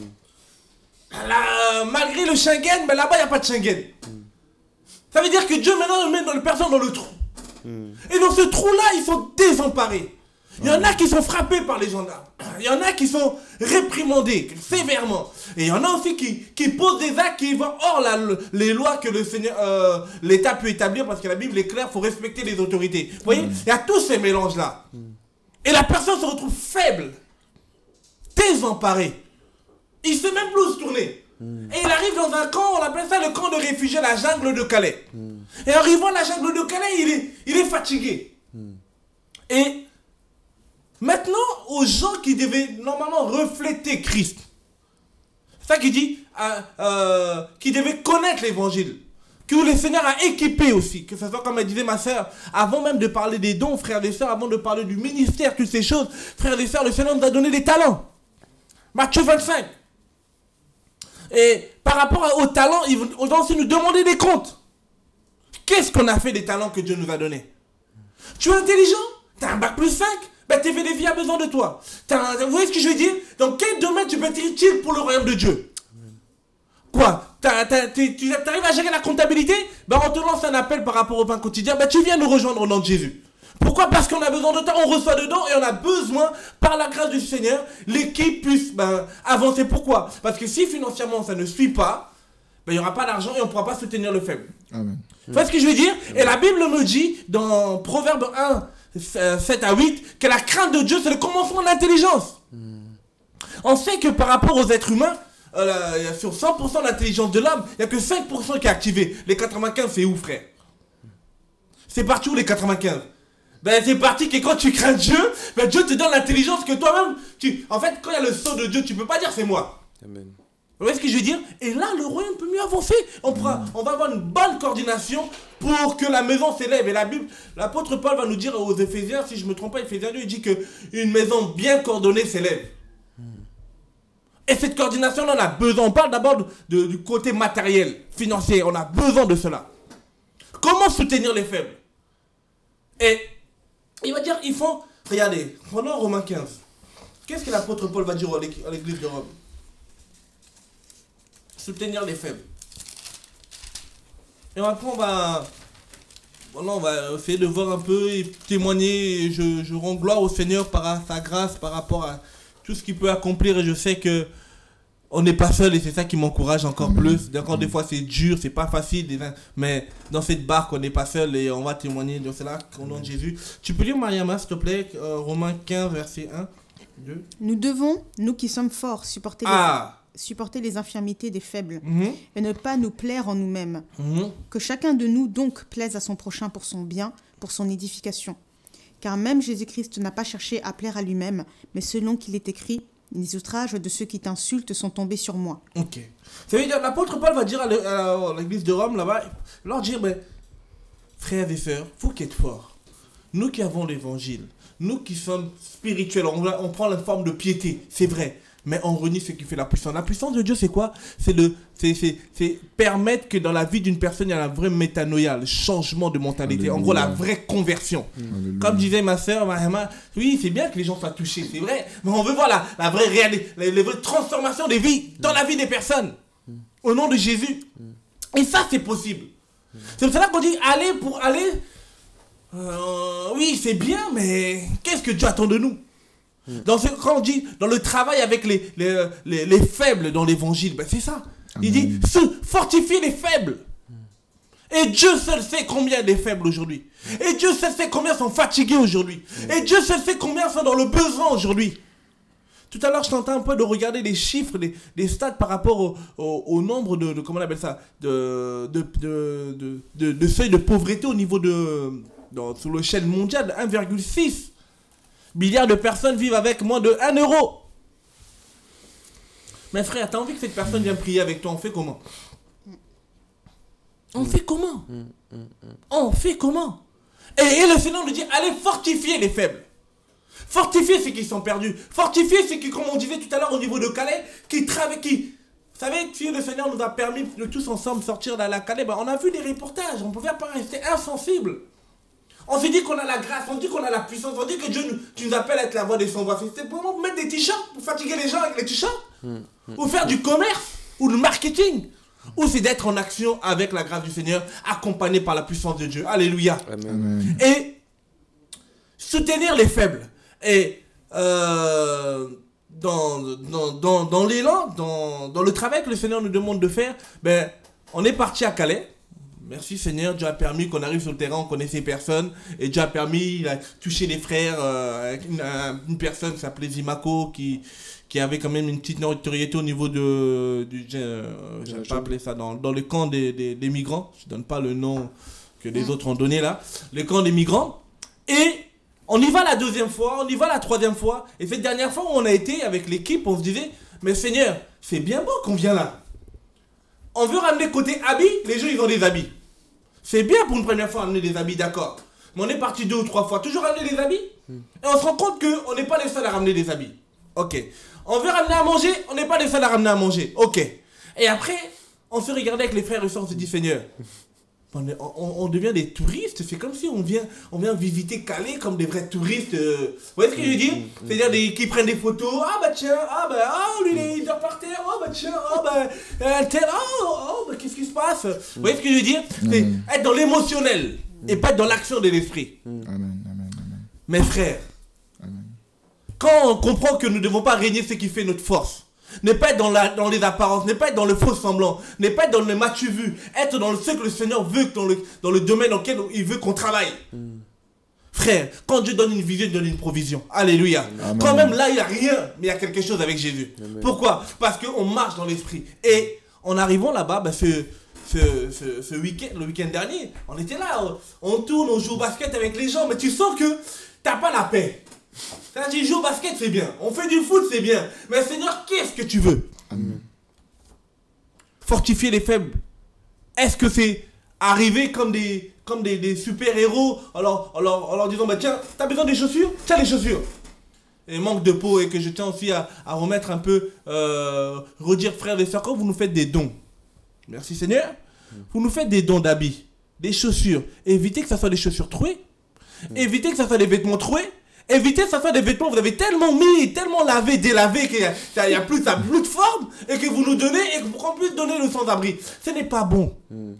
Là, malgré le Schengen, mais là-bas, il n'y a pas de Schengen. Ça veut dire que Dieu, maintenant, met les personnes dans le trou. Et dans ce trou-là, ils sont désemparés. Il y en a qui sont frappés par les gendarmes. Il y en a qui sont réprimandés sévèrement. Et il y en a aussi qui posent des actes qui vont hors les lois que le Seigneur, l'État peut établir, parce que la Bible est claire, il faut respecter les autorités. Vous voyez, il y a tous ces mélanges-là. Et la personne se retrouve faible, désemparé. Il ne sait même plus où se tourner. Et il arrive dans un camp, on appelle ça le camp de réfugiés, la jungle de Calais. Et en arrivant à la jungle de Calais, il est fatigué. Et maintenant, aux gens qui devaient normalement refléter Christ, c'est ça qu'il dit, qui devaient connaître l'évangile, que le Seigneur a équipé aussi, que ce soit comme elle disait ma soeur, avant même de parler des dons, frères et sœurs, avant de parler du ministère, toutes ces choses, frères et sœurs, le Seigneur nous a donné des talents. Matthieu 25. Et par rapport aux talents, on doit aussi nous demander des comptes. Qu'est-ce qu'on a fait des talents que Dieu nous a donnés? Tu es intelligent? Tu as un bac plus 5? Ben TVDV a besoin de toi. Vous voyez ce que je veux dire? Dans quel domaine tu peux être utile pour le royaume de Dieu? Quoi? Tu arrives à gérer la comptabilité? Ben on te lance un appel par rapport au pain quotidien. Ben tu viens nous rejoindre au nom de Jésus. Pourquoi? Parce qu'on a besoin de temps, on reçoit dedans et on a besoin, par la grâce du Seigneur, l'équipe puisse avancer. Pourquoi? Parce que si financièrement ça ne suit pas, il n'y aura pas d'argent et on ne pourra pas soutenir le faible. Amen. Vous voyez ce que je veux dire? Et la Bible me dit, dans Proverbe 1, 7 à 8, que la crainte de Dieu, c'est le commencement de l'intelligence. On sait que par rapport aux êtres humains, sur 100% de l'intelligence de l'homme, il n'y a que 5% qui est activé. Les 95, c'est où, frère? C'est parti où les 95? Ben c'est parti que quand tu crains Dieu, ben Dieu te donne l'intelligence que toi-même, en fait, quand il y a le sceau de Dieu, tu peux pas dire c'est moi. Amen. Vous voyez ce que je veux dire? Et là, le royaume peut mieux avancer. On va avoir une bonne coordination pour que la maison s'élève. Et la Bible, l'apôtre Paul va nous dire aux Éphésiens, si je ne me trompe pas, Éphésiens 2, il dit qu'une maison bien coordonnée s'élève. Et cette coordination-là, on a besoin. On parle d'abord du côté matériel, financier. On a besoin de cela. Comment soutenir les faibles? Et il va dire, il faut... Regardez, prenons Romains 15. Qu'est-ce que l'apôtre Paul va dire à l'église de Rome? Soutenir les faibles. Et après, on va essayer de voir un peu et témoigner. Et je rends gloire au Seigneur par sa grâce, par rapport à tout ce qu'il peut accomplir. Et je sais que on n'est pas seul et c'est ça qui m'encourage encore plus. Encore des fois, c'est dur, c'est pas facile. Mais dans cette barque, on n'est pas seul et on va témoigner de cela au nom de Jésus. Tu peux lire, Mariama, s'il te plaît, Romains 15, verset 1, 2. Nous devons, nous qui sommes forts, supporter les infirmités des faibles et ne pas nous plaire en nous-mêmes. Que chacun de nous donc plaise à son prochain pour son bien, pour son édification. Car même Jésus-Christ n'a pas cherché à plaire à lui-même, mais selon qu'il est écrit, les outrages de ceux qui t'insultent sont tombés sur moi. Ok. Ça veut dire, l'apôtre Paul va dire à l'église de Rome, là-bas, leur dire, mais, frères et sœurs, faut qu'il êtes forts. Nous qui avons l'évangile, nous qui sommes spirituels, on prend la forme de piété, c'est vrai. mais on renie ce qui fait la puissance. La puissance de Dieu, c'est quoi? C'est permettre que dans la vie d'une personne, il y a la vraie métanoïa, le changement de mentalité. Alléluia. En gros, la vraie conversion. Alléluia. Comme disait ma soeur, oui, c'est bien que les gens soient touchés, c'est vrai, mais on veut voir la vraie réalité, les vraies transformations des vies, dans la vie des personnes, au nom de Jésus. Et ça, c'est possible. C'est pour cela qu'on dit, aller pour aller, oui, c'est bien, mais qu'est-ce que Dieu attend de nous? Quand on dit dans le travail avec les faibles dans l'évangile, ben c'est ça. Il dit fortifier les faibles. Et Dieu seul sait combien des faibles aujourd'hui. Et Dieu seul sait combien sont fatigués aujourd'hui. Et Dieu seul sait combien sont dans le besoin aujourd'hui. Tout à l'heure, je tentais un peu de regarder les chiffres, des stats par rapport au nombre de comment on appelle ça, de seuil de pauvreté au niveau sur l'échelle mondiale, 1,6 milliard de personnes vivent avec moins de 1 euro. Mais frère, t'as envie que cette personne vienne prier avec toi, on fait comment? On fait comment? On fait comment? Et le Seigneur nous dit, allez fortifier les faibles. Fortifier ceux qui sont perdus. Fortifier ceux qui, comme on disait tout à l'heure au niveau de Calais, qui travaillent, Vous savez, si le Seigneur nous a permis de tous ensemble sortir de la Calais, on a vu des reportages, on ne pouvait pas rester insensible. On se dit qu'on a la grâce, on dit qu'on a la puissance, on dit que Dieu nous appelle à être la voix des sans-voix. C'est pour mettre des t-shirts, pour fatiguer les gens avec les t-shirts, ou faire du commerce, ou du marketing, ou c'est d'être en action avec la grâce du Seigneur, accompagné par la puissance de Dieu. Alléluia. Amen. Et soutenir les faibles. Et dans l'élan, dans le travail que le Seigneur nous demande de faire, on est parti à Calais. Merci Seigneur, Dieu a permis qu'on arrive sur le terrain, on connaissait personne. Et Dieu a permis, il a touché les frères, une personne qui s'appelait Zimako, qui avait quand même une petite notoriété au niveau je vais pas appeler ça, dans le camp des migrants. Je ne donne pas le nom que les autres ont donné là. Le camp des migrants. Et on y va la deuxième fois, on y va la troisième fois. Et cette dernière fois où on a été avec l'équipe, on se disait, mais Seigneur, c'est bien beau qu'on vient là. On veut ramener côté habits, les gens ils ont des habits. C'est bien pour une première fois ramener des habits, d'accord. Mais on est parti 2 ou 3 fois, toujours ramener des habits. Et on se rend compte qu'on n'est pas les seuls à ramener des habits. Ok. On veut ramener à manger, on n'est pas les seuls à ramener à manger. Ok. Et après, on se regardait avec les frères et sœurs, on se dit, Seigneur, on devient des touristes, c'est comme si on vient visiter Calais comme des vrais touristes. Vous voyez ce que je veux dire? C'est-à-dire qui prennent des photos, lui il dort par terre, qu'est-ce qui se passe? Vous voyez ce que je veux dire? C'est être dans l'émotionnel et pas être dans l'action de l'esprit. Amen. Mes frères, quand on comprend que nous ne devons pas régner ce qui fait notre force, ne pas être dans les apparences, ne pas être dans le faux semblant, ne pas être dans le m'as-tu vu, être dans ce que le Seigneur veut, dans le domaine dans lequel il veut qu'on travaille. Frère, quand Dieu donne une vision, il donne une provision. Alléluia. Amen. Quand même là, il n'y a rien, mais il y a quelque chose avec Jésus. Amen. Pourquoi? Parce qu'on marche dans l'esprit. Et en arrivant là-bas, ce week-end, le week-end dernier, on était là, on tourne, on joue au basket avec les gens, mais tu sens que tu n'as pas la paix. C'est-à-dire, jouer au basket, c'est bien. On fait du foot, c'est bien. Mais Seigneur, qu'est-ce que tu veux? Amen. Fortifier les faibles. Est-ce que c'est arriver comme des super-héros en leur disant, tiens, t'as besoin des chaussures? Tiens les chaussures. Et manque de peau, et que je tiens aussi à remettre un peu, redire frères et sœurs, quand vous nous faites des dons, merci Seigneur, vous nous faites des dons d'habits, des chaussures. Évitez que ça soit des chaussures trouées. Évitez que ça soit des vêtements troués. Évitez que ça soit des vêtements, vous avez tellement mis, tellement lavé, délavé, qu'il n'y a plus de forme, et que vous nous donnez, et qu'on puisse donner le sans-abri. Ce n'est pas bon.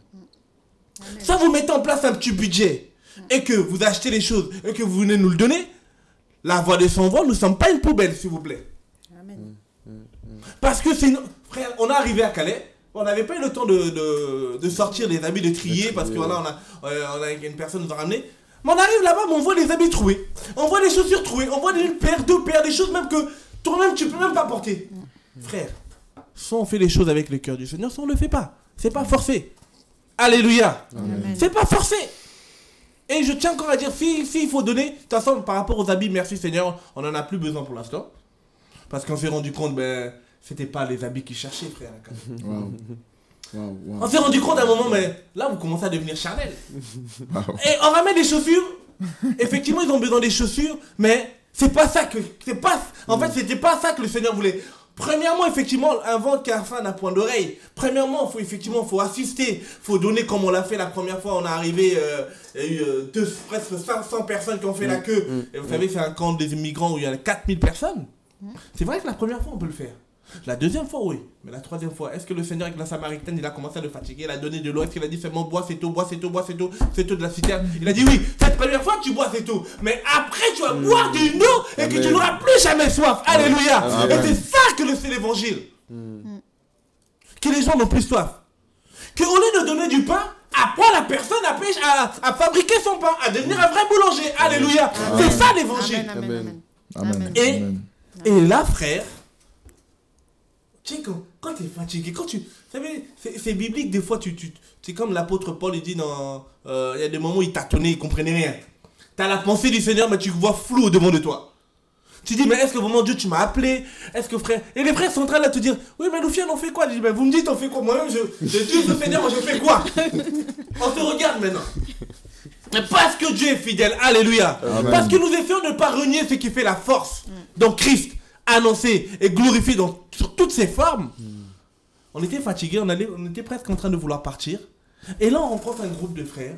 Ça, vous mettez en place un petit budget, et que vous achetez les choses, et que vous venez nous le donner, la voix des sans-voix, nous ne sommes pas une poubelle, s'il vous plaît. Amen. Parce que sinon, frère, on est arrivé à Calais, on n'avait pas eu le temps de sortir les habits, de trier, parce que voilà, on a une personne nous a ramené. Mais on arrive là-bas, mais on voit les habits troués, on voit les chaussures trouées, on voit une paire, 2 paires, des choses même que toi-même tu peux même pas porter. Frère, soit on fait les choses avec le cœur du Seigneur, soit on le fait pas. C'est pas forcé. Alléluia. Amen. C'est pas forcé. Et je tiens encore à dire, s'il faut donner, de toute façon, par rapport aux habits, merci Seigneur, on en a plus besoin pour l'instant. Parce qu'on s'est rendu compte, c'était pas les habits qu'ils cherchaient, frère. Wow. On s'est rendu compte à un moment, mais là vous commencez à devenir charnel. Et on ramène des chaussures. Effectivement, ils ont besoin des chaussures, mais C'est pas ça que... En fait, c'était pas ça que le Seigneur voulait. Premièrement, effectivement, un vent qui a faim n'a point d'oreille. Premièrement, faut assister. Faut donner comme on l'a fait la première fois. On est arrivé, il y a eu presque 500 personnes qui ont fait la queue. Et vous savez, c'est un camp des immigrants où il y a 4000 personnes. C'est vrai que la première fois, on peut le faire. La deuxième fois, oui. Mais la troisième fois, est-ce que le Seigneur avec la Samaritaine, il a commencé à le fatiguer, il a donné de l'eau, est-ce qu'il a dit seulement bois cette eau, bois cette eau, bois cette eau, cette eau de la citerne? Il a dit oui, cette première fois tu bois cette eau, mais après tu vas boire d'une eau et que tu n'auras plus jamais soif. Alléluia. Et c'est ça que c'est l'évangile. Que les gens n'ont plus soif. Qu'au lieu de donner du pain, apprends la personne à fabriquer son pain, à devenir un vrai boulanger. Alléluia. C'est ça l'évangile. Et là, frère, tu sais, quand tu es fatigué, vous savez, c'est biblique, des fois, c'est comme l'apôtre Paul, il dit il y a des moments où il tâtonnait, il ne comprenait rien. Tu as la pensée du Seigneur, mais tu vois flou au-devant de toi. Tu dis, mais est-ce que vraiment Dieu, tu m'as appelé? Est-ce que frère... Et les frères sont en train de te dire, oui, mais Loufiane, on fait quoi? Je dis, mais vous me dites, on fait quoi? Moi-même, je dis, le Seigneur, je fais quoi? On se regarde maintenant. Parce que Dieu est fidèle, alléluia. Amen. Parce que nous essayons de ne pas renier ce qui fait la force. Donc Christ, annoncé et glorifié sur toutes ses formes. On était fatigués, on était presque en train de vouloir partir. Et là, on rencontre un groupe de frères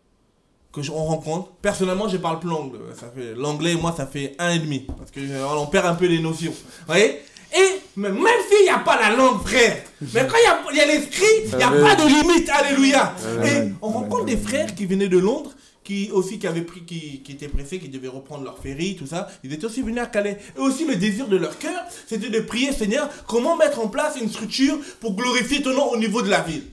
on rencontre. Personnellement, je parle plus l'anglais et moi, ça fait 1,5. Parce qu'on perd un peu les notions. Vous voyez? Et même s'il n'y a pas la langue, frère, mais quand il y a l'esprit, il n'y a pas de limite, alléluia. Et on rencontre des frères qui venaient de Londres, qui étaient pressés, qui devaient reprendre leur ferry, tout ça. Ils étaient aussi venus à Calais. Et aussi le désir de leur cœur, c'était de prier, Seigneur, comment mettre en place une structure pour glorifier ton nom au niveau de la ville.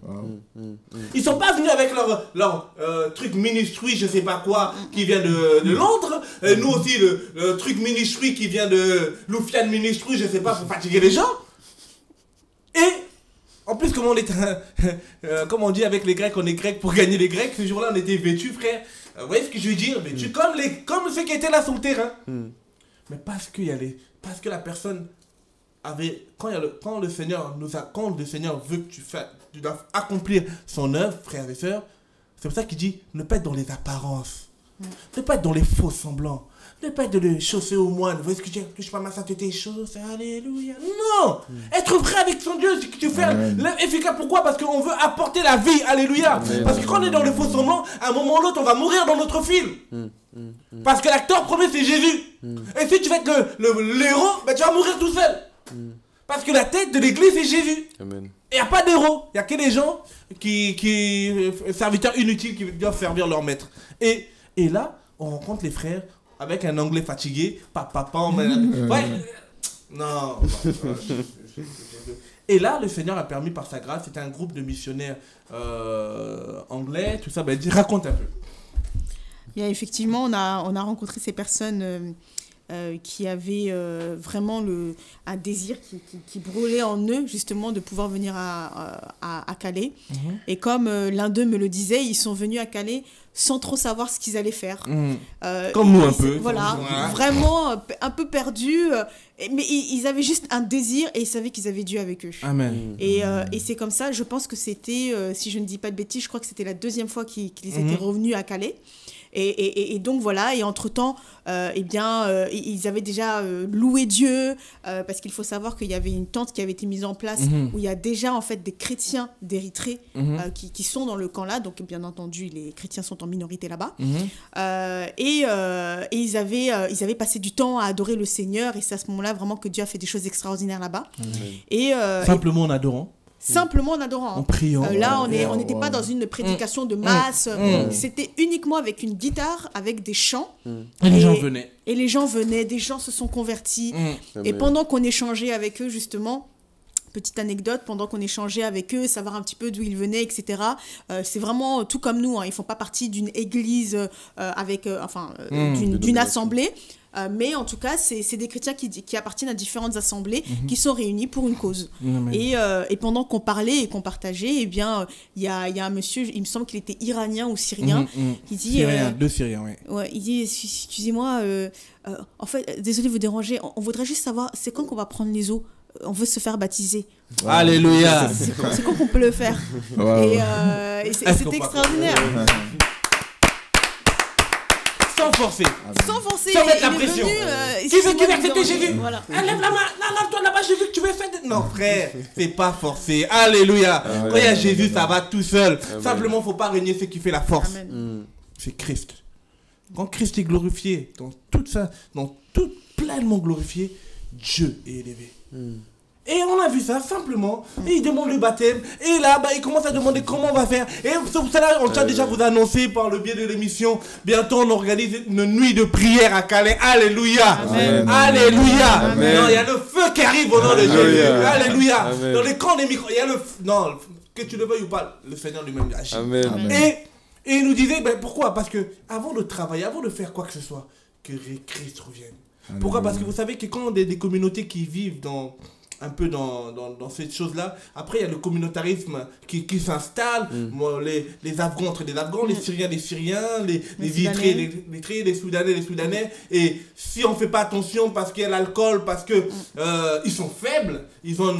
Ils ne sont pas venus avec leur truc ministry, je sais pas quoi, qui vient de Londres. Et nous aussi, le truc ministry qui vient de Loufiane Ministry, je sais pas, pour fatiguer les gens. Et en plus, comme on dit avec les Grecs, on est Grecs pour gagner les Grecs. Ce jour-là, on était vêtus, frère. Vous voyez ce que je veux dire? Vêtus comme ceux qui étaient là sur le terrain. Mais parce que la personne avait... Quand le Seigneur veut que tu dois accomplir son œuvre, frères et sœurs, c'est pour ça qu'il dit ne pas être dans les apparences. Ne pas être dans les faux semblants. Ne pas être de le chausser au moine. Vous voyez ce que je veux dire? Touche pas ma sainteté, chausse, alléluia. Non! Être vrai avec son Dieu, c'est que tu fais efficace. Pourquoi? Parce qu'on veut apporter la vie, alléluia. Parce que quand on est dans le faux semblant, à un moment ou l'autre, on va mourir dans notre film. Parce que l'acteur premier, c'est Jésus. Et si tu veux être l'héros, ben, tu vas mourir tout seul. Parce que la tête de l'église, c'est Jésus. Amen. Et il n'y a pas d'héros. Il n'y a que les gens serviteurs inutiles qui doivent servir leur maître. Et là, on rencontre les frères avec un anglais fatigué, non. Et là, le Seigneur a permis par sa grâce, c'était un groupe de missionnaires anglais, tout ça. Ben, raconte un peu. Effectivement, on a rencontré ces personnes qui avaient vraiment un désir qui brûlait en eux, justement, de pouvoir venir à Calais. Et comme l'un d'eux me le disait, ils sont venus à Calais sans trop savoir ce qu'ils allaient faire. Comme nous un peu. Voilà, vraiment un peu perdus. Mais ils avaient juste un désir et ils savaient qu'ils avaient Dieu avec eux. Amen. Et c'est comme ça, je pense que c'était, si je ne dis pas de bêtises, je crois que c'était la deuxième fois qu'ils étaient revenus à Calais. Et donc voilà, et entre-temps, ils avaient déjà loué Dieu, parce qu'il faut savoir qu'il y avait une tente qui avait été mise en place où il y a déjà en fait des chrétiens d'Érythrée qui sont dans le camp là, donc bien entendu les chrétiens sont en minorité là-bas, et ils avaient passé du temps à adorer le Seigneur, et c'est à ce moment-là vraiment que Dieu a fait des choses extraordinaires là-bas. Simplement en adorant. Simplement en adorant. En priant. Là, on n'était pas dans une prédication de masse. C'était uniquement avec une guitare, avec des chants. Et les gens venaient. Et les gens venaient, des gens se sont convertis. Et pendant qu'on échangeait avec eux, justement, petite anecdote, pendant qu'on échangeait avec eux, savoir un petit peu d'où ils venaient, etc. C'est vraiment tout comme nous. Ils ne font pas partie d'une église, d'une assemblée. Mais en tout cas, c'est des chrétiens qui appartiennent à différentes assemblées qui sont réunis pour une cause. Et pendant qu'on parlait et qu'on partageait, eh bien, il y a un monsieur, il me semble qu'il était iranien ou syrien, qui dit... Deux Syriens, oui. Ouais, il dit, excusez-moi, en fait, désolé de vous déranger, on voudrait juste savoir, c'est quand qu'on va prendre les eaux? On veut se faire baptiser. Alléluia. C'est quand qu'on peut le faire? Et c'était extraordinaire. sans forcer. Sans forcer. Sans mettre la il est pression. venu, Qui veut excusez-moi, accepter il Jésus? Voilà. Lève la main. Non, toi là-bas, j'ai vu que tu veux faire. Non, frère, c'est pas forcé. Alléluia. Quand il y a Jésus, ça va tout seul. Simplement, faut pas régner ce qui fait la force. Amen. C'est Christ. Quand Christ est glorifié, dans tout ça, dans tout pleinement glorifié, Dieu est élevé. Et on a vu ça simplement. Et il demande le baptême. Et là, il commence à demander comment on va faire. Et pour cela, on tient déjà vous annoncer par le biais de l'émission. Bientôt, on organise une nuit de prière à Calais. Alléluia. Amen. Alléluia. Amen. Non, il y a le feu qui arrive au nom de Jésus. Alléluia. Alléluia. Amen. Dans les camps des micros, il y a le non, que tu le veuilles ou pas, le Seigneur lui-même agit. Amen. Amen. Et il nous disait, pourquoi? Parce que avant de travailler, avant de faire quoi que ce soit, que Christ revienne. Pourquoi? Parce que vous savez que quand des communautés qui vivent un peu dans cette chose-là, après il y a le communautarisme qui s'installe, les Afghans entre les Afghans, les Syriens des Syriens, les Érythréens les Soudanais, et si on fait pas attention parce qu'il y a l'alcool, parce que ils sont faibles, ils ont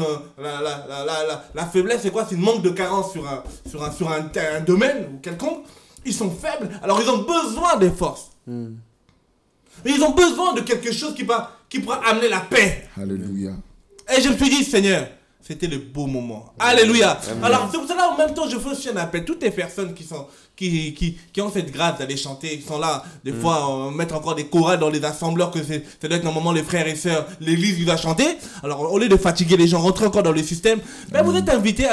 la faiblesse, c'est quoi? C'est une manque de carence sur un domaine ou quelconque, ils sont faibles, alors ils ont besoin des forces. Ils ont besoin de quelque chose qui pourra amener la paix. Alléluia. Et je me suis dit, Seigneur, c'était le beau moment. Alléluia. Amen. Alors, c'est pour cela, en même temps, je fais aussi un appel. Toutes les personnes qui ont cette grâce d'aller chanter, qui sont là, des fois, mettre encore des chorales dans les assembleurs, que ça doit être normalement les frères et sœurs, l'église qui va chanter. Alors, au lieu de fatiguer les gens, rentrer encore dans le système, vous êtes invités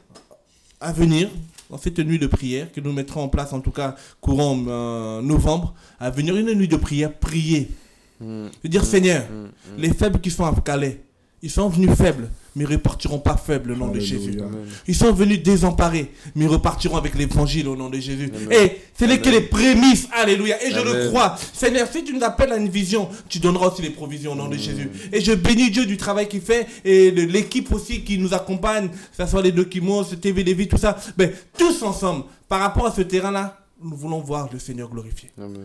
à venir dans cette nuit de prière que nous mettrons en place, en tout cas, courant novembre, à venir une nuit de prière, prier. Je veux dire, Seigneur, les faibles qui sont à Calais, ils sont venus faibles, mais ils ne repartiront pas faibles au nom de Jésus. Amen. Ils sont venus désemparés, mais ils repartiront avec l'évangile au nom de Jésus. Et ce n'est que les prémices, alléluia. Et je le crois. Seigneur, si tu nous appelles à une vision, tu donneras aussi les provisions au nom de Jésus. Et je bénis Dieu du travail qu'il fait et de l'équipe aussi qui nous accompagne, que ce soit les documents, ce TV de vie, tout ça. Mais tous ensemble, par rapport à ce terrain-là, nous voulons voir le Seigneur glorifié. Amen.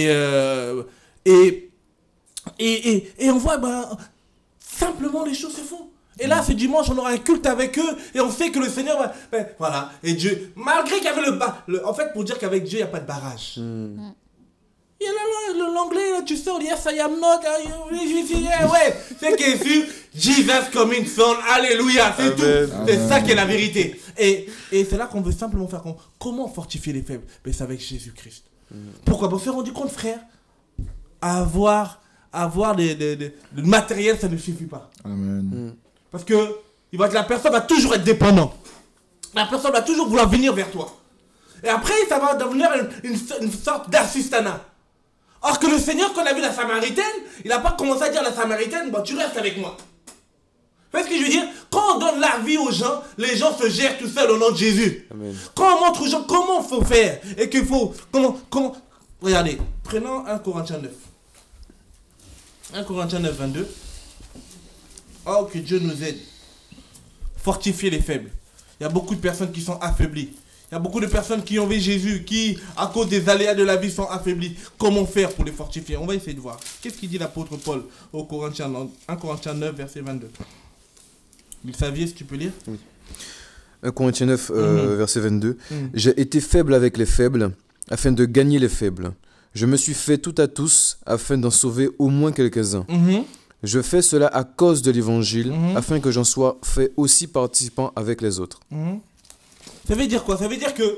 Et on voit, simplement les choses se font. Et là, ce dimanche, on aura un culte avec eux et on sait que le Seigneur va... voilà. Et Dieu, malgré qu'il y avait en fait, pour dire qu'avec Dieu, il n'y a pas de barrage. Il y a l'anglais, là, tu sais, on dit yes, I am not, ouais. C'est qui est sûr, Jesus coming soon, alléluia, c'est tout. C'est ça qui est la vérité. Et c'est là qu'on veut simplement faire. Comment fortifier les faibles? C'est avec Jésus-Christ. Pourquoi? On s'est rendu compte, frère, avoir le matériel, ça ne suffit pas. Amen. Parce que la personne va toujours être dépendante. La personne va toujours vouloir venir vers toi. Et après, ça va devenir une sorte d'assistanat. Or que le Seigneur, quand on a vu la Samaritaine, il n'a pas commencé à dire à la Samaritaine, tu restes avec moi. Vous voyez ce que je veux dire? Quand on donne la vie aux gens, les gens se gèrent tout seuls au nom de Jésus. Amen. Quand on montre aux gens comment il faut faire, et qu'il faut... Comment... Regardez, prenons 1 Corinthiens 9. 1 Corinthiens 9, 22. Oh, que Dieu nous aide. Fortifier les faibles. Il y a beaucoup de personnes qui sont affaiblies. Il y a beaucoup de personnes qui ont vu Jésus, qui, à cause des aléas de la vie, sont affaiblies. Comment faire pour les fortifier? On va essayer de voir. Qu'est-ce qu'il dit l'apôtre Paul au Corinthiens, 1 Corinthiens 9, verset 22. Xavier, si tu peux lire? Oui. 1 Corinthiens 9, verset 22. J'ai été faible avec les faibles, afin de gagner les faibles. Je me suis fait tout à tous, afin d'en sauver au moins quelques-uns. Je fais cela à cause de l'évangile, afin que j'en sois fait aussi participant avec les autres. Ça veut dire quoi? Ça veut dire que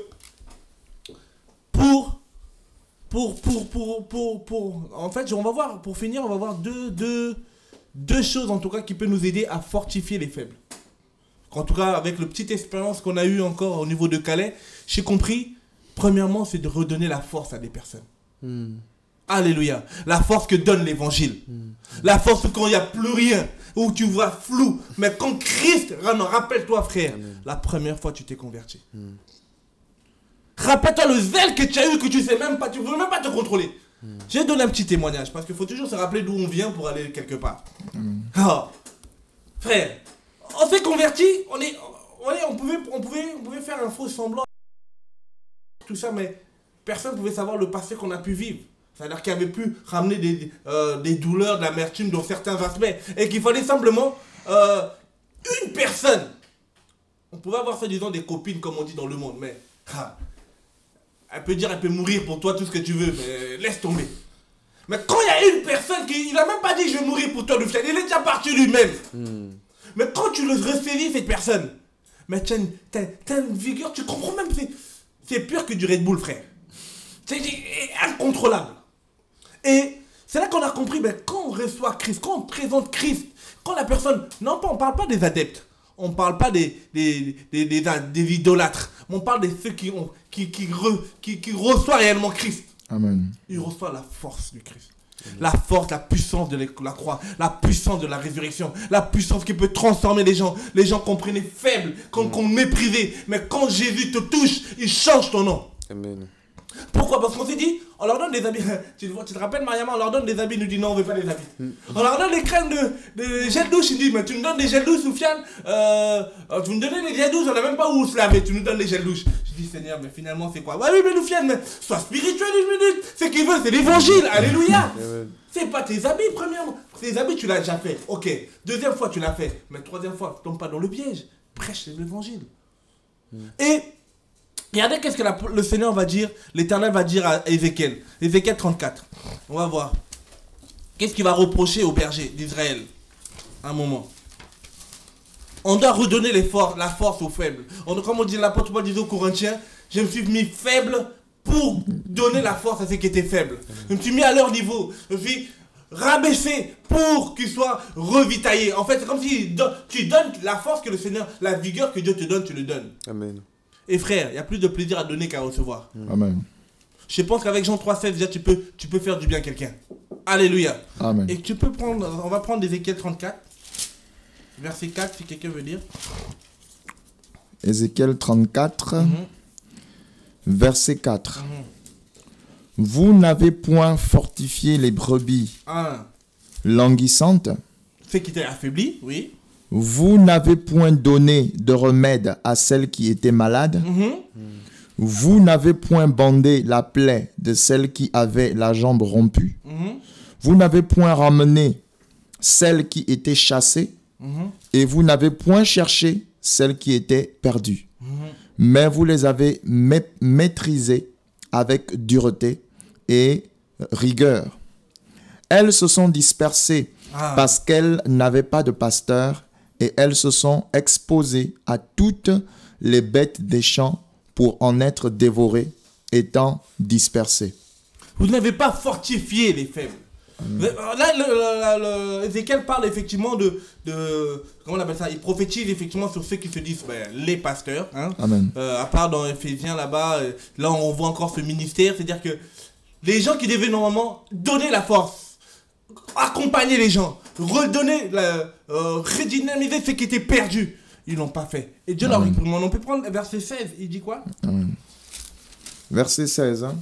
en fait, on va voir, pour finir, on va voir deux choses en tout cas qui peuvent nous aider à fortifier les faibles. En tout cas, avec la petite expérience qu'on a eue encore au niveau de Calais, j'ai compris, premièrement, c'est de redonner la force à des personnes. Alléluia. La force que donne l'évangile. La force quand il n'y a plus rien, où tu vois flou. Mais quand Christ, rappelle-toi frère, la première fois tu t'es converti. Rappelle-toi le zèle que tu as eu, que tu sais même pas, tu ne veux même pas te contrôler. Je vais donner un petit témoignage, parce qu'il faut toujours se rappeler d'où on vient pour aller quelque part. Frère, on s'est converti, on pouvait faire un faux semblant, tout ça, mais personne ne pouvait savoir le passé qu'on a pu vivre. C'est-à-dire qu'il avait pu ramener des douleurs, de l'amertume dans certains aspects. Et qu'il fallait simplement une personne. On pouvait avoir ça, disons, des copines, comme on dit dans le monde. Mais elle peut dire, elle peut mourir pour toi, tout ce que tu veux, mais laisse tomber. Mais quand il y a une personne qui, il n'a même pas dit je vais mourir pour toi, Loufiane, il est déjà parti lui-même. Mais quand tu le ressaisis, cette personne, mais t'as une vigueur, tu comprends même, c'est pire que du Red Bull, frère. C'est incontrôlable. Et c'est là qu'on a compris, mais quand on reçoit Christ, quand on présente Christ, quand la personne, non, on ne parle pas des adeptes, on ne parle pas des idolâtres, on parle de ceux qui reçoivent réellement Christ. Amen. Ils reçoivent la force du Christ. La force, la puissance de la croix, la puissance de la résurrection, la puissance qui peut transformer les gens qu'on prenait faibles, qu'on méprisait. Mais quand Jésus te touche, il change ton nom. Amen. Pourquoi? Parce qu'on s'est dit, on leur donne des habits. Tu te rappelles, Mariama, on leur donne des habits, il nous dit non, on veut pas les habits. On leur donne des crèmes de gel douche, il dit, mais tu nous donnes des gels douche, Soufiane, tu nous donnes des gels douche, on n'a même pas où se laver, tu nous donnes des gels douche. Je dis, Seigneur, mais finalement, c'est quoi? Ouais, oui, mais Soufiane, mais sois spirituel une minute. Ce qu'il veut, c'est l'évangile, alléluia. C'est pas tes habits, premièrement. Tes habits, tu l'as déjà fait. Ok. Deuxième fois, tu l'as fait. Mais troisième fois, tombe pas dans le piège. Prêche l'évangile. Et regardez qu'est-ce que le Seigneur va dire, l'Éternel va dire à Ézéchiel. Ézéchiel 34. On va voir. Qu'est-ce qu'il va reprocher au berger d'Israël? Un moment. On doit redonner la force aux faibles. Comme on dit, l'apôtre Paul disait aux Corinthiens, je me suis mis faible pour donner la force à ceux qui étaient faibles. Je me suis mis à leur niveau. Je me suis rabaissé pour qu'ils soient revitaillés. En fait, c'est comme si tu donnes la force que le Seigneur, la vigueur que Dieu te donne, tu le donnes. Amen. Et frère, il y a plus de plaisir à donner qu'à recevoir. Amen. Je pense qu'avec Jean 3,16, déjà, tu peux faire du bien à quelqu'un. Alléluia. Amen. Et tu peux prendre, on va prendre Ézéchiel 34, verset 4, si quelqu'un veut lire. Ézéchiel 34, verset 4. Vous n'avez point fortifié les brebis languissantes. Ceux qui étaient affaiblis, oui. Vous n'avez point donné de remède à celles qui étaient malades. Vous n'avez point bandé la plaie de celle qui avait la jambe rompue. Vous n'avez point ramené celle qui était chassée. Et vous n'avez point cherché celle qui était perdue. Mais vous les avez maîtrisées avec dureté et rigueur. Elles se sont dispersées parce qu'elles n'avaient pas de pasteur, et elles se sont exposées à toutes les bêtes des champs pour en être dévorées, étant dispersées. Vous n'avez pas fortifié les faibles. Là, Ézéchiel parle effectivement de comment on appelle ça, il prophétise effectivement sur ceux qui se disent les pasteurs. Hein. Amen. À part dans Éphésiens là-bas, là on voit encore ce ministère, c'est-à-dire que les gens qui devaient normalement donner la force, accompagner les gens, redonner, redynamiser ceux qui étaient perdus, ils l'ont pas fait. Et Dieu leur réprimande. On peut prendre verset 16, il dit quoi? Verset 16. Hein?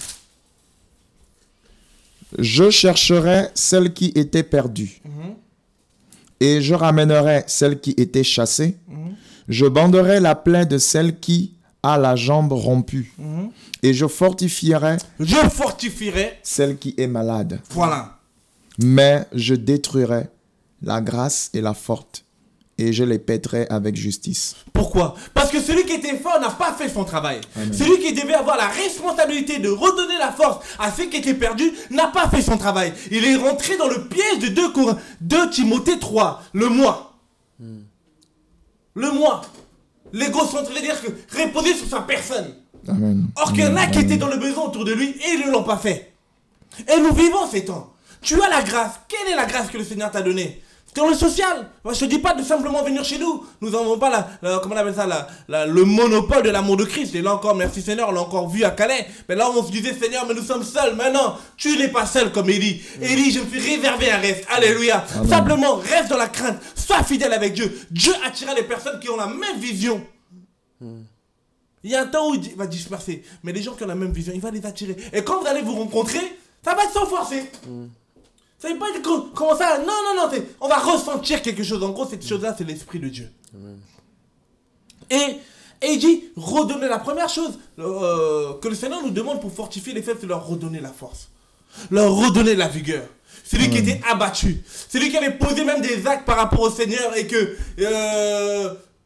Je chercherai celle qui était perdue, et je ramènerai celle qui était chassée. Je banderai la plaie de celle qui a la jambe rompue, et je fortifierai celle qui est malade. Voilà. Mais je détruirai la grâce et la forte, et je les pèterai avec justice. Pourquoi? Parce que celui qui était fort n'a pas fait son travail. Amen. Celui qui devait avoir la responsabilité de redonner la force à ceux qui étaient perdus n'a pas fait son travail. Il est rentré dans le piège de 2 Timothée 3, le moi. Le moi. L'égocentre, c'est-à-dire que reposer sur sa personne. Amen. Or qu'il y en a qui étaient dans le besoin autour de lui et ils ne l'ont pas fait. Et nous vivons ces temps. Tu as la grâce. Quelle est la grâce que le Seigneur t'a donnée? Dans le social. Moi, je te dis pas de simplement venir chez nous. Nous n'avons pas comment on appelle ça, le monopole de l'amour de Christ. Et là encore, merci Seigneur, on l'a encore vu à Calais. Mais là, on se disait, Seigneur, mais nous sommes seuls. Maintenant, tu n'es pas seul comme Élie. Élie, je me suis réservé un reste. Alléluia. Amen. Simplement, reste dans la crainte. Sois fidèle avec Dieu. Dieu attirera les personnes qui ont la même vision. Il y a un temps où il va disperser. Mais les gens qui ont la même vision, il va les attirer. Et quand vous allez vous rencontrer, ça va être sans forcer. Ça veut pas dire comment ça. Non, on va ressentir quelque chose. En gros, cette chose-là, c'est l'Esprit de Dieu. Amen. Et il dit, redonner la première chose que le Seigneur nous demande pour fortifier les faibles, c'est leur redonner la force. Leur redonner la vigueur. Celui qui était abattu. Celui qui avait posé même des actes par rapport au Seigneur et que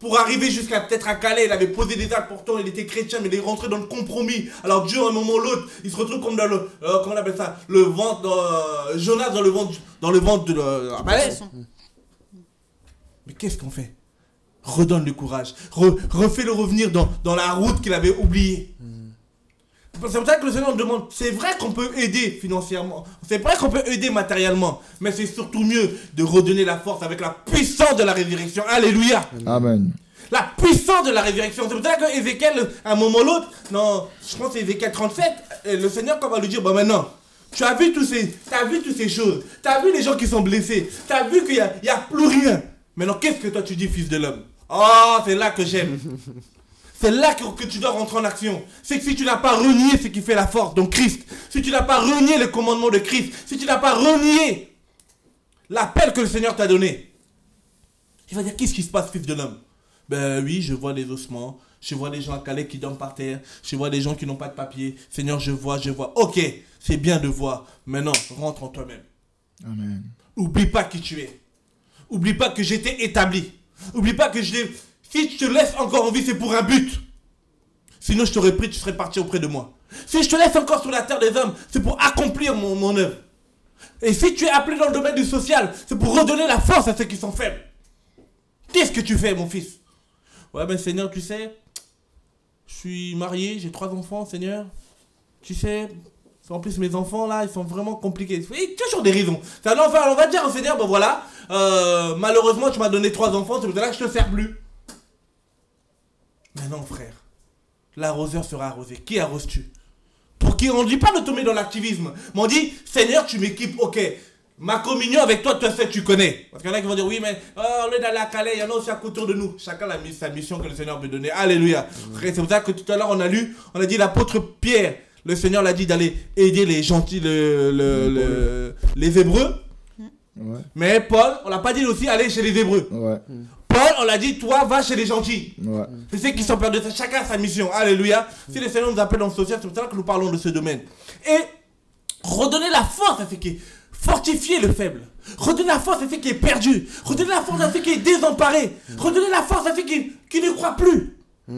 Pour arriver jusqu'à peut-être à Calais, il avait posé des actes, pourtant il était chrétien, mais il est rentré dans le compromis. Alors Dieu, à un moment ou l'autre, il se retrouve comme dans le, comment on appelle ça, le ventre, Jonas dans le ventre de la baleine. Mais qu'est-ce qu'on fait? Redonne le courage, refais-le revenir dans la route qu'il avait oubliée. C'est pour ça que le Seigneur nous demande, c'est vrai qu'on peut aider financièrement, c'est vrai qu'on peut aider matériellement, mais c'est surtout mieux de redonner la force avec la puissance de la résurrection. Alléluia. Amen. La puissance de la résurrection. C'est pour ça que Ézéchiel, à un moment ou l'autre, non, je pense que c'est Ézéchiel 37, le Seigneur va lui dire, bah maintenant, tu as vu toutes ces choses, tu as vu les gens qui sont blessés, tu as vu qu'il n'y a plus rien. Maintenant, qu'est-ce que toi tu dis, fils de l'homme? Oh, c'est là que j'aime. C'est là que tu dois rentrer en action. C'est que si tu n'as pas renié ce qui fait la force, donc Christ, si tu n'as pas renié le commandement de Christ, si tu n'as pas renié l'appel que le Seigneur t'a donné, il va dire, qu'est-ce qui se passe, fils de l'homme? Ben oui, je vois des ossements, je vois des gens à Calais qui dorment par terre, je vois des gens qui n'ont pas de papier. Seigneur, je vois. Ok, c'est bien de voir. Maintenant, rentre en toi-même. Amen. Oublie pas qui tu es. Oublie pas que j'étais établi. Oublie pas que si je te laisse encore en vie, c'est pour un but. Sinon, je t'aurais pris, tu serais parti auprès de moi. Si je te laisse encore sur la terre des hommes, c'est pour accomplir mon œuvre. Et si tu es appelé dans le domaine du social, c'est pour redonner la force à ceux qui sont faibles. Qu'est-ce que tu fais, mon fils? Ouais, ben Seigneur, tu sais, je suis marié, j'ai 3 enfants, Seigneur. Tu sais, en plus mes enfants là, ils sont vraiment compliqués. Il y a toujours des raisons. Alors, on va dire au Seigneur, ben voilà, malheureusement tu m'as donné 3 enfants, c'est pour ça que je te sers plus. Mais non, frère, l'arroseur sera arrosé. Qui arroses-tu? Pour qui? On ne dit pas de tomber dans l'activisme, mais on dit, Seigneur, tu m'équipes, ok. Ma communion avec toi, toi seul, tu connais. Parce qu'il y en a qui vont dire, oui, mais au lieu d'aller à Calais, il y en a aussi à côté de nous. Chacun a mis sa mission que le Seigneur peut donner. Alléluia. C'est pour ça que tout à l'heure, on a dit l'apôtre Pierre, le Seigneur l'a dit d'aller aider les gentils, les Hébreux. Ouais. Mais Paul, on l'a pas dit aussi aller chez les Hébreux. Ouais. Paul, on l'a dit, toi, va chez les gentils. Ouais. C'est ceux qui sont perdus. Chacun a sa mission. Alléluia. Si le Seigneur nous appelle dans le social, c'est pour ça que nous parlons de ce domaine. Et redonner la force à ceux qui... Fortifier le faible. Redonner la force à ceux qui est perdu. Redonner la force à ceux qui est désemparé. Redonner la force à ceux qui ne croient plus.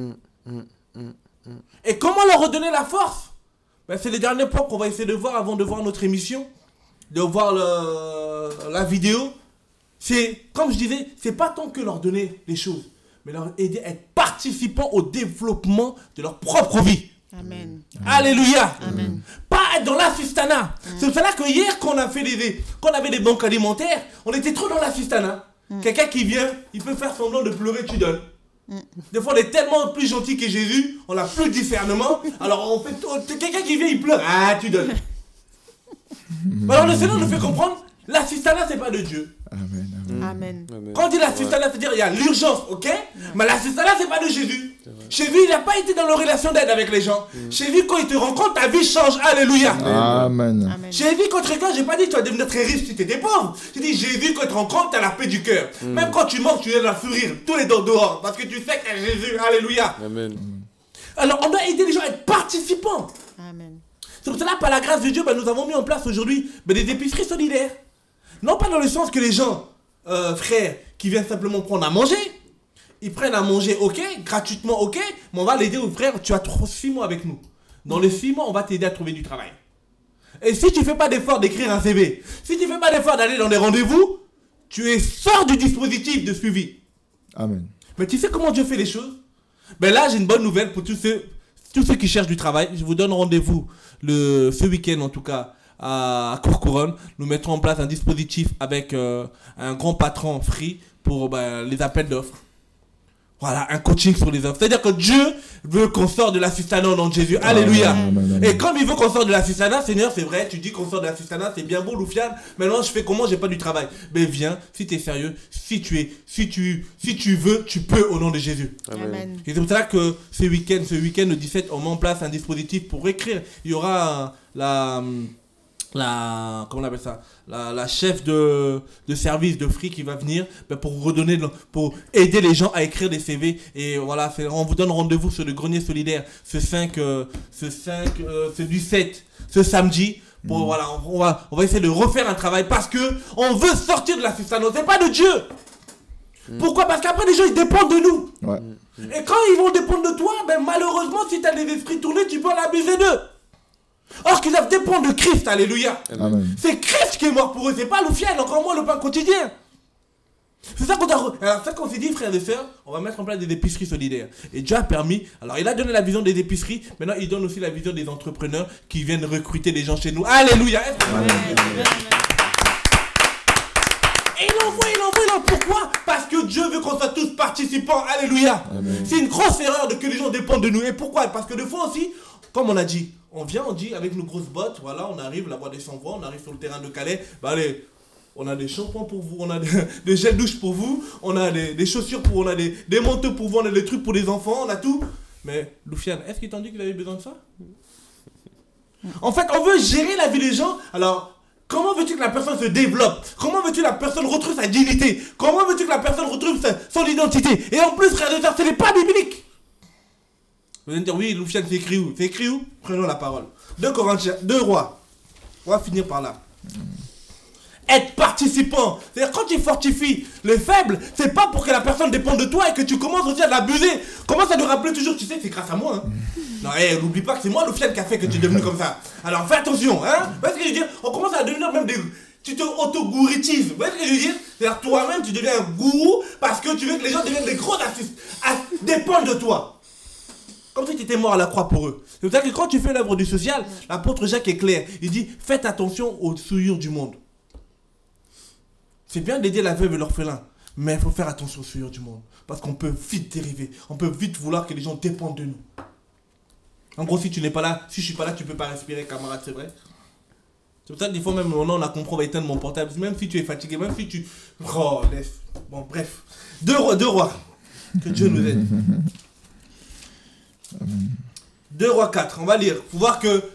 Et comment leur redonner la force? Ben, c'est le dernier point qu'on va essayer de voir avant de voir notre émission. De voir la vidéo. C'est, comme je disais, c'est pas tant que leur donner les choses, mais leur aider à être participants au développement de leur propre vie. Amen. Alléluia. Amen. Pas être dans l'assistanat. C'est pour ça que hier, quand on avait des banques alimentaires, on était trop dans l'assistanat. Quelqu'un qui vient, il peut faire semblant de pleurer, tu donnes. Des fois, on est tellement plus gentil que Jésus, on a plus de discernement. Alors, on fait quelqu'un qui vient, il pleure. Ah, tu donnes. Alors, le Seigneur nous fait comprendre, l'assistanat, c'est pas de Dieu. Amen. Amen. Quand on dit l'assistanat, c'est-à-dire il y a l'urgence, ok? Mais l'assistanat, c'est pas de Jésus. Jésus, il n'a pas été dans la relation d'aide avec les gens. Jésus, quand il te rencontre, ta vie change. Alléluia. Amen. Jésus, quand tu te rencontres, j'ai pas dit tu vas devenir très riche si tu étais pauvre. J'ai dit Jésus, quand tu te rencontres, tu as la paix du cœur. Même quand tu manques, tu viens de la sourire. Tous les dents dehors. Parce que tu sais que Jésus. Alléluia. Amen. Alors, on doit aider les gens à être participants. Amen. C'est pour cela, par la grâce de Dieu, nous avons mis en place aujourd'hui des épiceries solidaires. Non pas dans le sens que les gens, frères, qui viennent simplement prendre à manger, ils prennent à manger, ok, gratuitement, ok, mais on va l'aider aux frères, tu as 6 mois avec nous. Dans les 6 mois, on va t'aider à trouver du travail. Et si tu ne fais pas d'effort d'écrire un CV, si tu ne fais pas d'effort d'aller dans des rendez-vous, tu es sort du dispositif de suivi. Amen. Mais tu sais comment Dieu fait les choses? Ben là, j'ai une bonne nouvelle pour tous ceux qui cherchent du travail. Je vous donne rendez-vous ce week-end en tout cas. À Courcouronne, nous mettrons en place un dispositif avec un grand patron Free pour les appels d'offres. Voilà, un coaching sur les offres. C'est-à-dire que Dieu veut qu'on sorte de l'assistanat au nom de Jésus. Alléluia. Amen. Et comme il veut qu'on sorte de l'assistanat, Seigneur, c'est vrai, tu dis qu'on sort de l'assistanat, c'est bien beau, Loufiane. Maintenant, je fais comment? J'ai pas du travail. Mais viens, si tu es sérieux, si tu veux, tu peux au nom de Jésus. Amen. Et c'est pour ça que ce week-end, le 17, on met en place un dispositif pour écrire. Il y aura comment on appelle ça, la chef de service de Free qui va venir pour aider les gens à écrire des CV. Et voilà, on vous donne rendez-vous sur le grenier solidaire c'est du 7, ce samedi. Voilà, on va essayer de refaire un travail parce que on veut sortir de l'assistanat. C'est pas de Dieu. Pourquoi? Parce qu'après, les gens, ils dépendent de nous. Ouais. Et quand ils vont dépendre de toi, ben, malheureusement, si tu as des esprits tournés, tu peux en abuser d'eux. Or qu'ils doivent dépendre de Christ, alléluia. Amen. C'est Christ qui est mort pour eux, c'est pas le fiel, encore moins le pain quotidien. C'est ça qu'on a... Alors, ça qu'on s'est dit, frères et sœurs, on va mettre en place des épiceries solidaires. Et Dieu a permis... Alors, il a donné la vision des épiceries, maintenant, il donne aussi la vision des entrepreneurs qui viennent recruter des gens chez nous. Alléluia. Et il envoie. Pourquoi? Parce que Dieu veut qu'on soit tous participants. Alléluia. Amen. C'est une grosse erreur que les gens dépendent de nous. Et pourquoi? Parce que des fois aussi, comme on a dit, on vient, on dit avec nos grosses bottes, voilà, on arrive, la voie des sans-voix, on arrive sur le terrain de Calais, bah allez, on a des shampoings pour vous, on a des gels douche pour vous, on a des chaussures pour vous, on a des manteaux pour vous, on a des trucs pour les enfants, on a tout. Mais Loufiane, est-ce qu'ils t'ont dit qu'ils avaient besoin de ça? En fait, on veut gérer la vie des gens. Alors, comment veux-tu que la personne se développe? Comment veux-tu que la personne retrouve sa dignité? Comment veux-tu que la personne retrouve son identité? Et en plus, frère et sœurs, ce n'est pas biblique. Vous allez me dire, oui, Loufiane, c'est écrit où? C'est écrit où? Prenons la parole. 2 Corinthiens, 2 Rois. On va finir par là. Être participant. C'est-à-dire, quand tu fortifies les faibles, c'est pas pour que la personne dépende de toi et que tu commences aussi à l'abuser. Commence à nous rappeler toujours, tu sais, c'est grâce à moi. Hein. Non, n'oublie pas que c'est moi, Loufiane, qui a fait que tu es devenu comme ça. Alors, fais attention. Hein. Vous voyez ce que je veux dire? On commence à devenir même des... Tu te auto-gouritises. Vous voyez ce que je veux dire? C'est-à-dire, toi-même, tu deviens un gourou parce que tu veux que les gens deviennent des gros artistes. Dépendent de toi. Comme si tu étais mort à la croix pour eux. C'est pour ça que quand tu fais l'œuvre du social, l'apôtre Jacques est clair. Il dit, faites attention aux souillures du monde. C'est bien d'aider la veuve et l'orphelin, mais il faut faire attention aux souillures du monde. Parce qu'on peut vite dériver. On peut vite vouloir que les gens dépendent de nous. En gros, si tu n'es pas là, si je suis pas là, tu peux pas respirer, camarade, c'est vrai. C'est pour ça que des fois, même maintenant, on a compris, on va éteindre mon portable. Même si tu es fatigué, même si tu... Oh, laisse. Bon, bref. 2 rois. Que Dieu nous aide. 2 Rois 4, on va lire. Faut voir que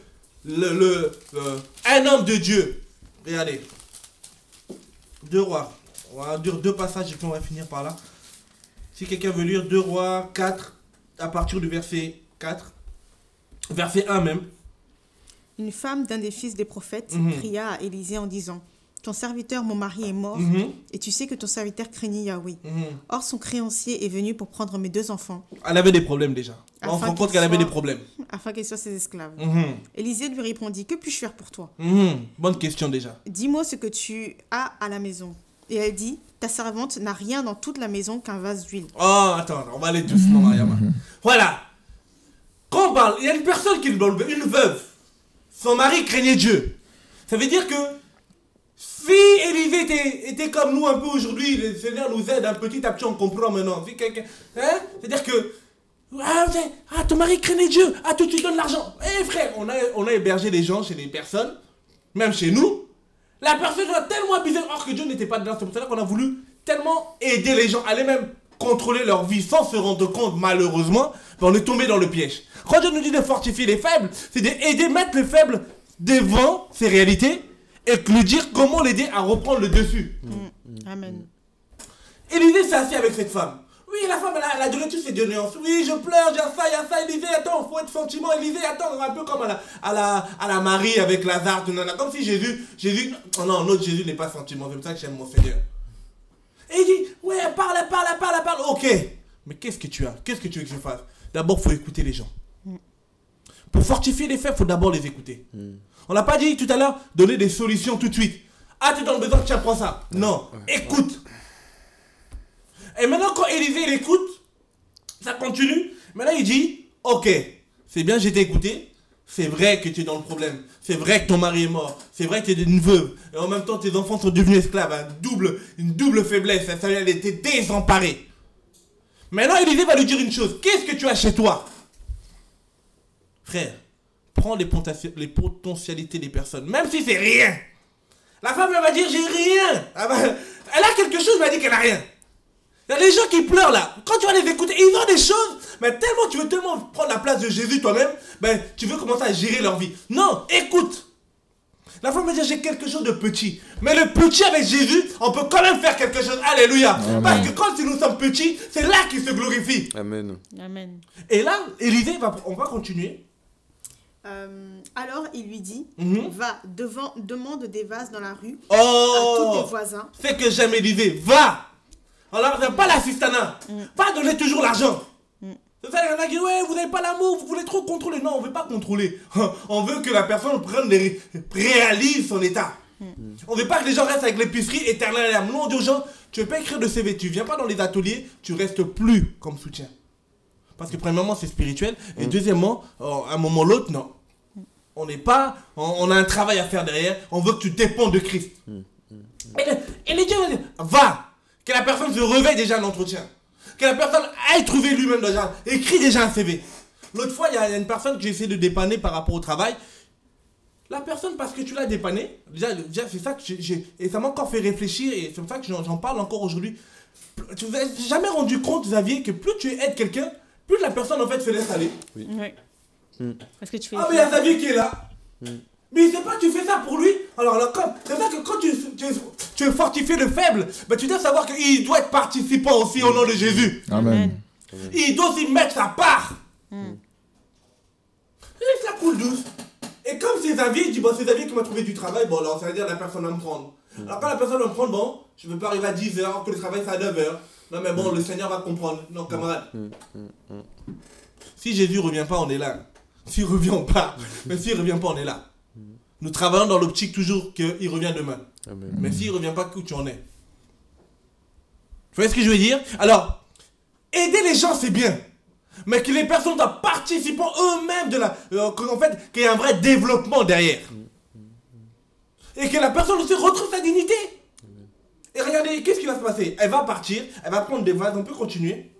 un homme de Dieu. Regardez. 2 Rois. On va lire 2 passages et puis on va finir par là. Si quelqu'un veut lire 2 Rois 4, à partir du verset 4. Verset 1 même. Une femme d'un des fils des prophètes cria à Élisée en disant: ton serviteur, mon mari, est mort, et tu sais que ton serviteur craignait Yahweh. Or, son créancier est venu pour prendre mes 2 enfants. Elle avait des problèmes déjà. On se rend compte qu'elle avait des problèmes. Afin qu'elle soit ses esclaves. Élisée lui répondit: que puis-je faire pour toi? Bonne question déjà. Dis-moi ce que tu as à la maison. Et elle dit: ta servante n'a rien dans toute la maison qu'un vase d'huile. Oh, attends, on va aller doucement, Mariama. Voilà. Quand on parle, il y a une personne qui est une veuve. Son mari craignait Dieu. Ça veut dire que si Élisée était comme nous un peu aujourd'hui, le Seigneur nous aide un petit à petit, on comprend maintenant. Si quelqu'un, hein? C'est-à-dire que, ton mari craignait Dieu, toi tu donnes l'argent. Eh frère, on a hébergé des gens chez des personnes, même chez nous. La personne a tellement abusé, or que Dieu n'était pas dedans. C'est pour ça qu'on a voulu tellement aider les gens, aller même contrôler leur vie sans se rendre compte, malheureusement, on est tombé dans le piège. Quand Dieu nous dit de fortifier les faibles, c'est d'aider, mettre les faibles devant ces réalités et lui dire comment l'aider à reprendre le dessus. Amen. Élisée s'est assis avec cette femme. Oui, la femme, elle a donné toutes ses doléances. Oui, je pleure, il y a ça, Élisée, attends, il faut être sentiment. Élisée, attends, un peu comme à la Marie avec Lazare, comme si Jésus, non, notre Jésus n'est pas sentiment, c'est pour ça que j'aime mon Seigneur. Et il dit, ouais, parle, ok. Mais qu'est-ce que tu as? Qu'est-ce que tu veux que je fasse? D'abord, il faut écouter les gens. Pour fortifier les faits, il faut d'abord les écouter. On n'a pas dit tout à l'heure, donner des solutions tout de suite. Ah, tu es dans le besoin, tiens, prends ça. Non, écoute. Et maintenant, quand Élisée, il écoute, ça continue. Maintenant, il dit, ok, c'est bien, j'ai été écouté. C'est vrai que tu es dans le problème. C'est vrai que ton mari est mort. C'est vrai que tu es une veuve. Et en même temps, tes enfants sont devenus esclaves. Une double faiblesse. Elle était désemparée. Maintenant, Élisée va lui dire une chose. Qu'est-ce que tu as chez toi? Frère, prends les potentialités des personnes. Même si c'est rien. La femme, elle va dire, j'ai rien. Elle a quelque chose, mais elle dit qu'elle n'a rien. Il y a des gens qui pleurent là. Quand tu vas les écouter, ils ont des choses. Mais tellement, tu veux tellement prendre la place de Jésus toi-même, ben, tu veux commencer à gérer leur vie. Non, écoute. La femme va dire, j'ai quelque chose de petit. Mais le petit avec Jésus, on peut quand même faire quelque chose. Alléluia. Amen. Parce que quand nous sommes petits, c'est là qu'il se glorifie. Amen. Amen. Et là, Élisée, on va continuer. Alors il lui dit, va, demande des vases dans la rue à tous tes voisins. C'est que j'aime Élisée, va. Alors, pas l'assistanat. Pas donner toujours l'argent. C'est ça, il y en a qui disent, ouais, vous n'avez pas l'amour, vous voulez trop contrôler. Non, on ne veut pas contrôler. On veut que la personne réalise son état. On ne veut pas que les gens restent avec l'épicerie éternelle. Non, on dit aux gens, tu ne veux pas écrire de CV, tu ne viens pas dans les ateliers, tu restes plus comme soutien. Parce que premièrement, c'est spirituel. Et deuxièmement, à un moment ou l'autre, non. On n'est pas, on a un travail à faire derrière. On veut que tu dépendes de Christ. Et les dieux, va. Que la personne se réveille déjà à l'entretien. Que la personne aille trouver lui-même déjà. Écrit déjà un CV. L'autre fois, il y a une personne que j'ai essayé de dépanner par rapport au travail. La personne, parce que tu l'as dépanné, déjà c'est ça que et ça m'a encore fait réfléchir, et c'est pour ça que j'en parle encore aujourd'hui. Tu vous avez jamais rendu compte, Xavier, que plus tu aides quelqu'un, plus la personne en fait se laisse aller. Oui. Parce que tu fais. Ah, mais il y a Xavier qui est là. Mais il sait pas, tu fais ça pour lui. Alors comme, c'est vrai que quand tu veux fortifier le faible, bah, tu dois savoir qu'il doit être participant aussi au nom de Jésus. Amen. Il doit aussi mettre sa part. Et ça coule douce. Et comme c'est Xavier, il dit, bon, c'est Xavier qui m'a trouvé du travail, bon, alors ça veut dire que la personne va me prendre. Alors quand la personne va me prendre, bon, je ne veux pas arriver à 10h, que le travail c'est à 9h. Non mais bon, le Seigneur va comprendre. Non, camarade. Si Jésus ne revient pas, on est là. S'il ne revient pas, mais s'il ne revient pas, on est là. Nous travaillons dans l'optique toujours qu'il revient demain. Amen. Mais s'il ne revient pas, où tu en es? Vous voyez ce que je veux dire? Alors, aider les gens, c'est bien. Mais que les personnes soient participants eux-mêmes de la... en fait, qu'il y ait un vrai développement derrière. Et que la personne aussi retrouve sa dignité. Et regardez, qu'est-ce qui va se passer? Elle va partir, elle va prendre des vases, on peut continuer.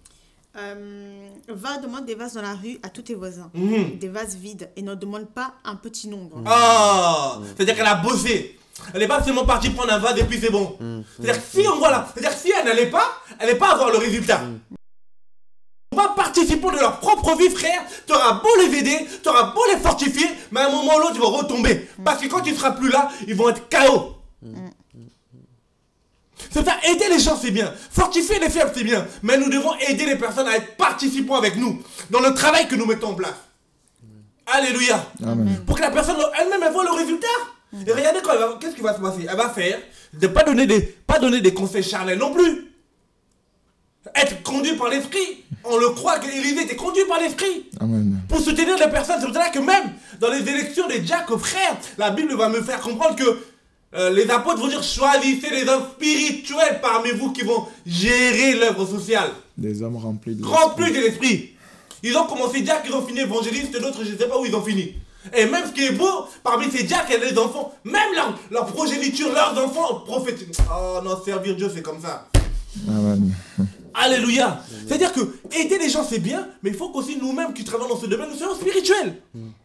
Va demander des vases dans la rue à tous tes voisins. Des vases vides. Et ne demande pas un petit nombre. Ah, c'est-à-dire qu'elle a bossé. Elle n'est pas seulement partie prendre un vase et puis c'est bon. C'est-à-dire que si on voit là, c'est-à-dire que si elle n'allait pas, elle n'est pas avoir le résultat. Pas participant de leur propre vie, frère. Tu auras beau les aider, tu auras beau les fortifier, mais à un moment ou l'autre, ils vont retomber. Parce que quand tu ne seras plus là, ils vont être KO. C'est ça, aider les gens, c'est bien. Fortifier les faibles, c'est bien. Mais nous devons aider les personnes à être participants avec nous dans le travail que nous mettons en place. Alléluia. Amen. Pour que la personne elle-même elle voit le résultat. Et regardez qu'est-ce qui va se passer. Elle va faire de pas donner des conseils charnels non plus. Être conduit par l'esprit. On le croit que Élisée était conduit par l'esprit. Amen. Pour soutenir les personnes. C'est pour ça que même dans les élections des diacres, frères, la Bible va me faire comprendre que les apôtres vont dire choisissez les hommes spirituels parmi vous qui vont gérer l'œuvre sociale. Des hommes remplis de l'esprit. Remplis de l'esprit. Ils ont commencé diacres, ils ont fini évangélistes, d'autres je ne sais pas où ils ont fini. Et même ce qui est beau, parmi ces diacres, il y a des enfants, même leur progéniture, leurs enfants prophétisent. Oh non, servir Dieu c'est comme ça. Amen. Alléluia. C'est-à-dire que aider les gens c'est bien, mais il faut qu'aussi nous-mêmes qui travaillons dans ce domaine, nous soyons spirituels.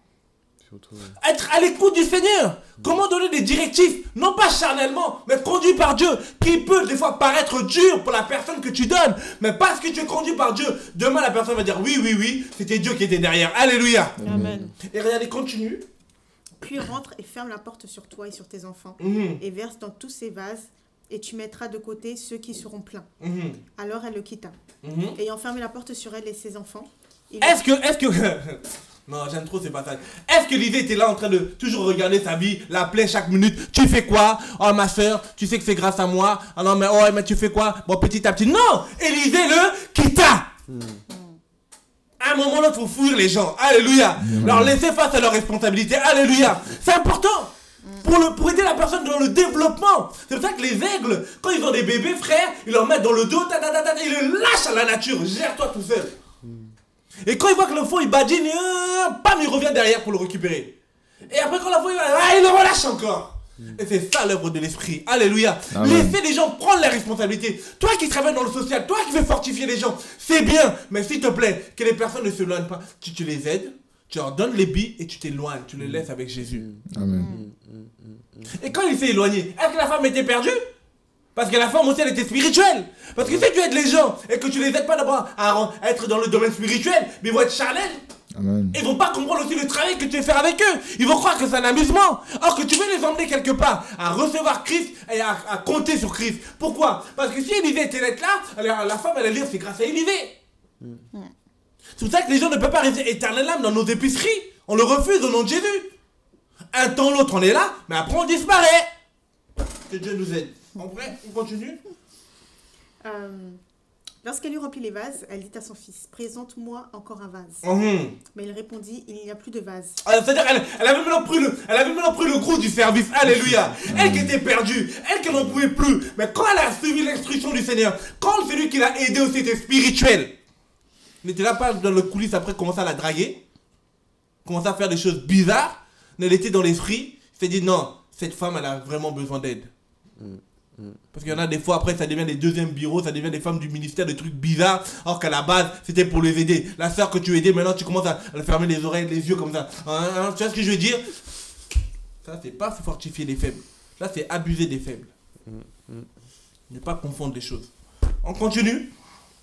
Être à l'écoute du Seigneur. Comment donner des directives, non pas charnellement, mais conduit par Dieu, qui peut des fois paraître dur pour la personne que tu donnes, mais parce que tu es conduit par Dieu, demain la personne va dire oui, c'était Dieu qui était derrière. Alléluia. Amen. Et regardez, continue. Puis rentre et ferme la porte sur toi et sur tes enfants, et verse dans tous ces vases, et tu mettras de côté ceux qui seront pleins. Alors elle le quitta. Ayant fermé la porte sur elle et ses enfants. Est-ce que... Non, j'aime trop ces passages. Est-ce que Élisée était là en train de toujours regarder sa vie, l'appeler chaque minute? Tu fais quoi? Oh ma soeur, tu sais que c'est grâce à moi. Ah non, mais tu fais quoi? Bon, petit à petit. Non! Élisée le quitta. À un moment là, il faut fuir les gens. Alléluia. Leur laisser face à leurs responsabilités. Alléluia. C'est important. Pour aider la personne dans le développement. C'est pour ça que les aigles, quand ils ont des bébés, frère, ils leur mettent dans le dos, ils le lâchent à la nature. Gère-toi tout seul. Et quand il voit que l'enfant il badine, bam, il revient derrière pour le récupérer. Et après quand l'enfant il le relâche encore. Et c'est ça l'œuvre de l'esprit. Alléluia. Laissez les gens prendre les responsabilités. Toi qui travailles dans le social, toi qui veux fortifier les gens, c'est bien. Mais s'il te plaît, que les personnes ne s'éloignent pas. Tu les aides, tu leur donnes les billes et tu t'éloignes. Tu les laisses avec Jésus. Amen. Et quand il s'est éloigné, est-ce que la femme était perdue? Parce que la femme aussi, elle était spirituelle. Parce que si tu aides les gens et que tu les aides pas d'abord à être dans le domaine spirituel, mais ils vont être charnels. Amen. Ils vont pas comprendre aussi le travail que tu veux faire avec eux. Ils vont croire que c'est un amusement. Or que tu veux les emmener quelque part à recevoir Christ et à compter sur Christ. Pourquoi? Parce que si Élisée était là, alors la femme, elle allait dire c'est grâce à Élisée. C'est pour ça que les gens ne peuvent pas rester éternellement dans nos épiceries. On le refuse au nom de Jésus. Un temps l'autre, on est là, mais après on disparaît. Que Dieu nous aide. En vrai, on continue. Lorsqu'elle eut rempli les vases, elle dit à son fils, présente-moi encore un vase. Mais il répondit, il n'y a plus de vase. C'est-à-dire, elle avait maintenant pris le gros du service. Alléluia. Elle qui était perdue, elle qui n'en pouvait plus. Mais quand elle a suivi l'instruction du Seigneur, quand celui qui l'a aidé aussi était spirituel, il n'était là pas dans le coulisses après commencer à la draguer, commencer à faire des choses bizarres, mais elle était dans l'esprit, il s'est dit non, cette femme elle a vraiment besoin d'aide. Parce qu'il y en a des fois après ça devient des deuxièmes bureaux, ça devient des femmes du ministère, des trucs bizarres, alors qu'à la base c'était pour les aider. La soeur que tu aidais, maintenant tu commences à fermer les oreilles, les yeux comme ça. Tu vois ce que je veux dire? Ça c'est pas fortifier les faibles, là c'est abuser des faibles. Ne pas confondre les choses. On continue.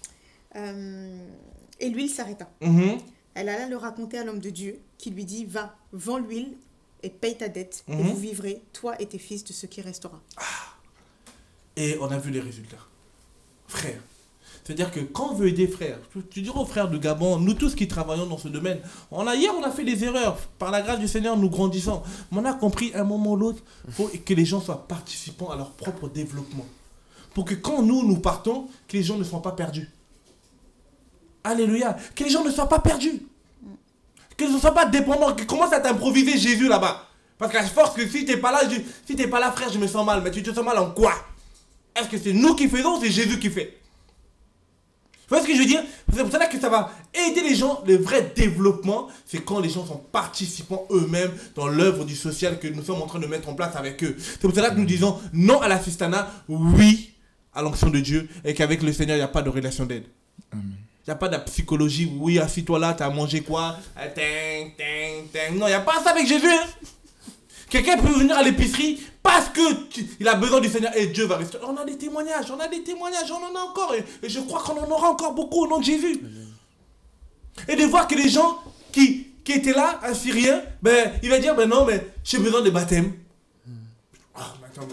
Et l'huile s'arrêta. Elle alla le raconter à l'homme de Dieu qui lui dit, va, vends l'huile et paye ta dette et vous vivrez, toi et tes fils, de ce qui restera. Et on a vu les résultats. Frère. C'est-à-dire que quand on veut aider frère, tu diras aux frères de Gabon, nous tous qui travaillons dans ce domaine, hier on a fait des erreurs. Par la grâce du Seigneur, nous grandissons. Mais on a compris à un moment ou l'autre, il faut que les gens soient participants à leur propre développement. Pour que quand nous partons, que les gens ne soient pas perdus. Alléluia. Que les gens ne soient pas perdus. Qu'ils ne soient pas dépendants, qu'ils commencent à t'improviser Jésus là-bas. Parce qu'à force que si t'es pas là, frère, je me sens mal. Mais tu te sens mal en quoi? Est-ce que c'est nous qui faisons ou c'est Jésus qui fait? Vous voyez ce que je veux dire? C'est pour ça que ça va aider les gens. Le vrai développement, c'est quand les gens sont participants eux-mêmes dans l'œuvre du social que nous sommes en train de mettre en place avec eux. C'est pour ça que nous disons non à l'assistanat, oui à l'onction de Dieu, et qu'avec le Seigneur, il n'y a pas de relation d'aide. Il n'y a pas de psychologie. Oui, assis-toi là, tu as mangé quoi? Non, il n'y a pas ça avec Jésus. Hein? Quelqu'un peut venir à l'épicerie parce qu'il a besoin du Seigneur et Dieu va rester. On a des témoignages, on en a encore. Et je crois qu'on en aura encore beaucoup au nom de Jésus. Et de voir que les gens qui étaient là, un Syrien, il va dire, non, mais j'ai besoin de baptême. Ah, mais attends,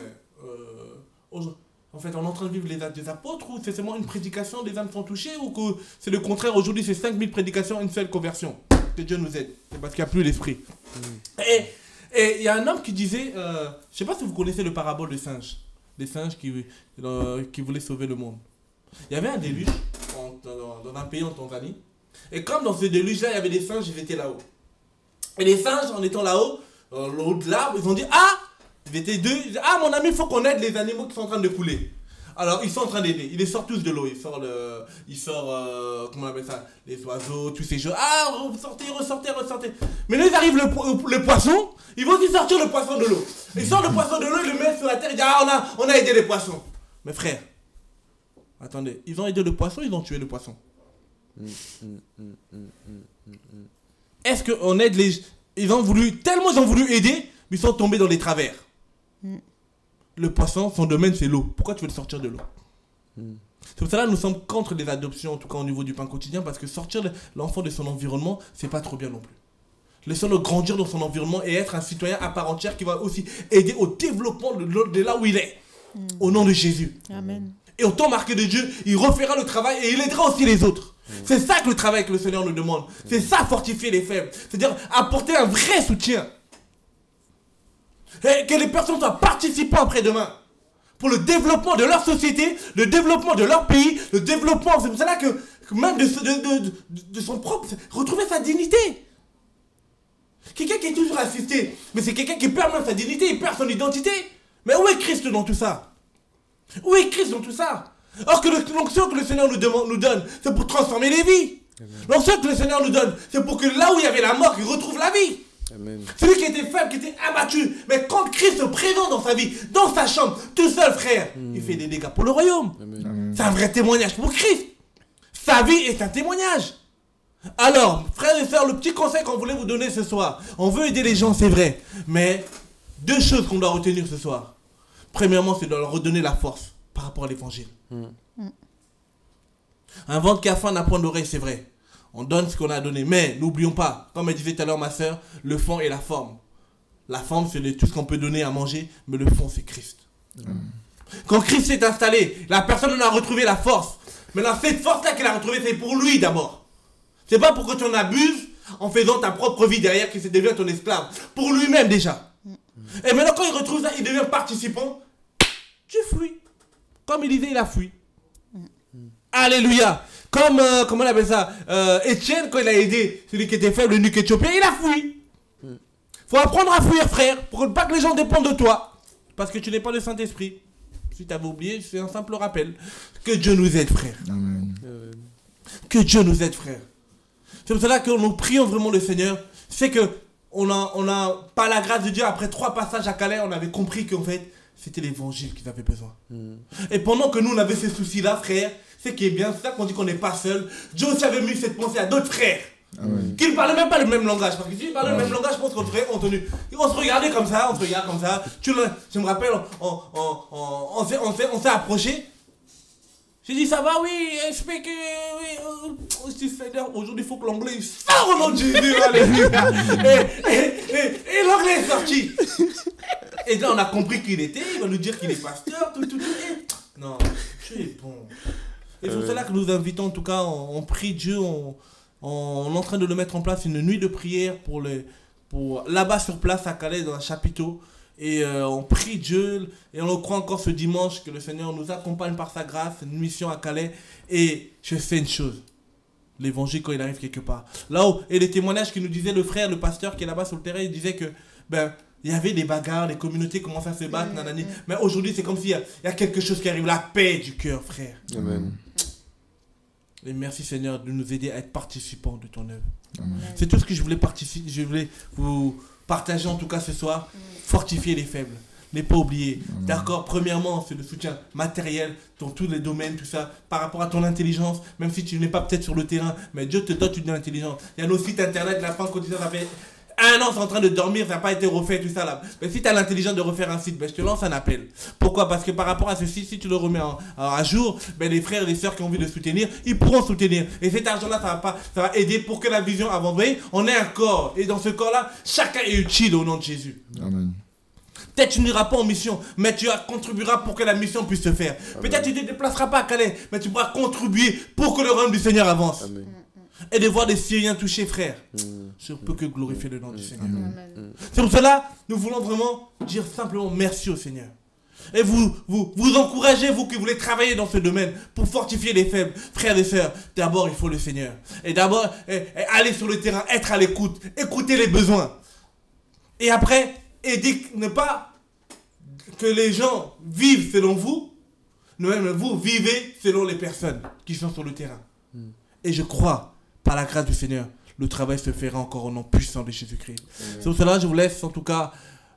en fait, on est en train de vivre les actes des apôtres ou c'est seulement une prédication, des âmes sont touchées ou que c'est le contraire, aujourd'hui c'est 5000 prédications, une seule conversion. Que Dieu nous aide. C'est parce qu'il n'y a plus l'esprit. Et il y a un homme qui disait, je ne sais pas si vous connaissez le parabole des singes qui voulaient sauver le monde. Il y avait un déluge dans un pays en Tanzanie. Et comme dans ce déluge-là, il y avait des singes, ils étaient là-haut. Et les singes, en étant là-haut, le haut de l'arbre, ils ont dit, ils étaient deux, ils disaient, mon ami, il faut qu'on aide les animaux qui sont en train de couler. Alors, ils sont en train d'aider. Ils les sortent tous de l'eau. Ils sortent, comment on appelle ça? Les oiseaux, tous ces choses. Ressortez. Mais là, ils arrivent le poisson. Ils vont aussi sortir le poisson de l'eau. Ils sortent le poisson de l'eau, ils le mettent sur la terre. Ils disent, on a aidé les poissons. Mais frère, attendez, ils ont aidé le poisson, ils ont tué le poisson. Est-ce qu'on aide les... Tellement ils ont voulu aider, mais ils sont tombés dans les travers. Le poisson, son domaine, c'est l'eau. Pourquoi tu veux le sortir de l'eau? C'est pour ça que nous sommes contre les adoptions, en tout cas au niveau du pain quotidien, parce que sortir l'enfant de son environnement, c'est pas trop bien non plus. Laissons-le grandir dans son environnement et être un citoyen à part entière qui va aussi aider au développement de là où il est. Au nom de Jésus. Amen. Et au temps marqué de Dieu, il refera le travail et il aidera aussi les autres. C'est ça que le travail que le Seigneur nous demande. C'est ça, fortifier les faibles. C'est-à-dire apporter un vrai soutien. Et que les personnes soient participants après-demain pour le développement de leur société, le développement de leur pays, le développement, c'est pour cela que même de son propre, retrouver sa dignité. Quelqu'un qui est toujours assisté, mais c'est quelqu'un qui perd même sa dignité, il perd son identité. Mais où est Christ dans tout ça? Où est Christ dans tout ça? Or que l'onction que le Seigneur nous donne, c'est pour transformer les vies. L'onction que le Seigneur nous donne, c'est pour que là où il y avait la mort, il retrouve la vie. Amen. Celui qui était faible, qui était abattu, mais quand Christ se présente dans sa vie, dans sa chambre, tout seul, frère, il fait des dégâts pour le royaume. C'est un vrai témoignage pour Christ. Sa vie est un témoignage. Alors, frères et sœurs, le petit conseil qu'on voulait vous donner ce soir, on veut aider les gens, c'est vrai, mais deux choses qu'on doit retenir ce soir. Premièrement, c'est de leur redonner la force par rapport à l'évangile. Un ventre qui a faim n'a point d'oreille, c'est vrai. On donne ce qu'on a donné. Mais n'oublions pas, comme elle disait tout à l'heure ma soeur, le fond et la forme. La forme, c'est tout ce qu'on peut donner à manger, mais le fond, c'est Christ. Quand Christ s'est installé, la personne en a retrouvé la force. Maintenant, cette force-là qu'elle a retrouvée, c'est pour lui d'abord. C'est pas pour que tu en abuses en faisant ta propre vie derrière, qu'il devient ton esclave. Pour lui-même déjà. Et maintenant, quand il retrouve ça, il devient participant. Tu fuis. Comme il disait, il a fui. Alléluia. Comme, comment on appelle ça, Étienne, quand il a aidé celui qui était faible, l'eunuque éthiopien, il a fui. Faut apprendre à fuir, frère, pour pas que les gens dépendent de toi. Parce que tu n'es pas le Saint-Esprit. Si tu avais oublié, c'est un simple rappel. Que Dieu nous aide, frère. Amen. Que Dieu nous aide, frère. C'est pour cela que nous prions vraiment le Seigneur. C'est que on a, par la grâce de Dieu, après 3 passages à Calais, on avait compris qu'en fait, c'était l'évangile qu'ils avaient besoin. Et pendant que nous, on avait ces soucis-là, frère, c'est qui est bien, c'est ça qu'on dit qu'on n'est pas seul. Dieu aussi avait mis cette pensée à d'autres frères. Qui ne parlaient même pas le même langage. Parce que s'ils parlaient le même langage, je pense qu'on se regardait comme ça, on se regarde comme ça. Je me rappelle, on s'est approché. J'ai dit, ça va, oui, explique, oui. Aujourd'hui, il faut que l'anglais sorte au nom de Jésus. Alléluia. Et l'anglais est sorti. Et là, on a compris qui il était. Il va nous dire qu'il est pasteur, tout. Non, Dieu est bon. Et c'est pour cela que nous invitons, en tout cas, on prie Dieu, on est en train de le mettre en place, une nuit de prière pour là-bas sur place à Calais, dans un chapiteau. Et on prie Dieu et on le croit encore ce dimanche que le Seigneur nous accompagne par sa grâce, une mission à Calais. Et je sais une chose, l'évangile quand il arrive quelque part. Là-haut, et les témoignages que nous disait le frère, le pasteur qui est là-bas sur le terrain, il disait que il y avait des bagarres, les communautés commencent à se battre, nanani. Mais aujourd'hui, c'est comme s'il y a quelque chose qui arrive, la paix du cœur, frère. Amen. Et merci Seigneur de nous aider à être participants de ton œuvre. Amen. C'est tout ce que je voulais vous partager en tout cas ce soir. Fortifier les faibles. Ne pas oublier. D'accord, premièrement, c'est le soutien matériel dans tous les domaines, tout ça, par rapport à ton intelligence, même si tu n'es pas peut-être sur le terrain, mais Dieu te donne une intelligence. Il y a nos sites internet, la fin quotidienne, ça fait 1 an, c'est en train de dormir, ça n'a pas été refait, tout ça là. Mais si tu as l'intelligence de refaire un site, je te lance un appel. Pourquoi? Parce que par rapport à ce site, si tu le remets à jour, les frères et les sœurs qui ont envie de soutenir, ils pourront soutenir. Et cet argent-là, ça va aider pour que la vision avance. Vous voyez, on est un corps. Et dans ce corps-là, chacun est utile au nom de Jésus. Amen. Peut-être tu n'iras pas en mission, mais tu contribueras pour que la mission puisse se faire. Peut-être tu ne te déplaceras pas à Calais, mais tu pourras contribuer pour que le royaume du Seigneur avance. Amen. Et de voir des Syriens touchés, frère. Je ne peux que glorifier le nom du Seigneur. C'est pour cela, nous voulons vraiment dire simplement merci au Seigneur. Et vous encouragez, vous qui voulez travailler dans ce domaine, pour fortifier les faibles, frères et sœurs. D'abord, il faut le Seigneur. Et d'abord, aller sur le terrain, être à l'écoute, écouter les besoins. Et après, aider, ne pas que les gens vivent selon vous, mais vous vivez selon les personnes qui sont sur le terrain. Et je crois, par la grâce du Seigneur, le travail se fera encore au nom puissant de Jésus-Christ. C'est pour cela que je vous laisse en tout cas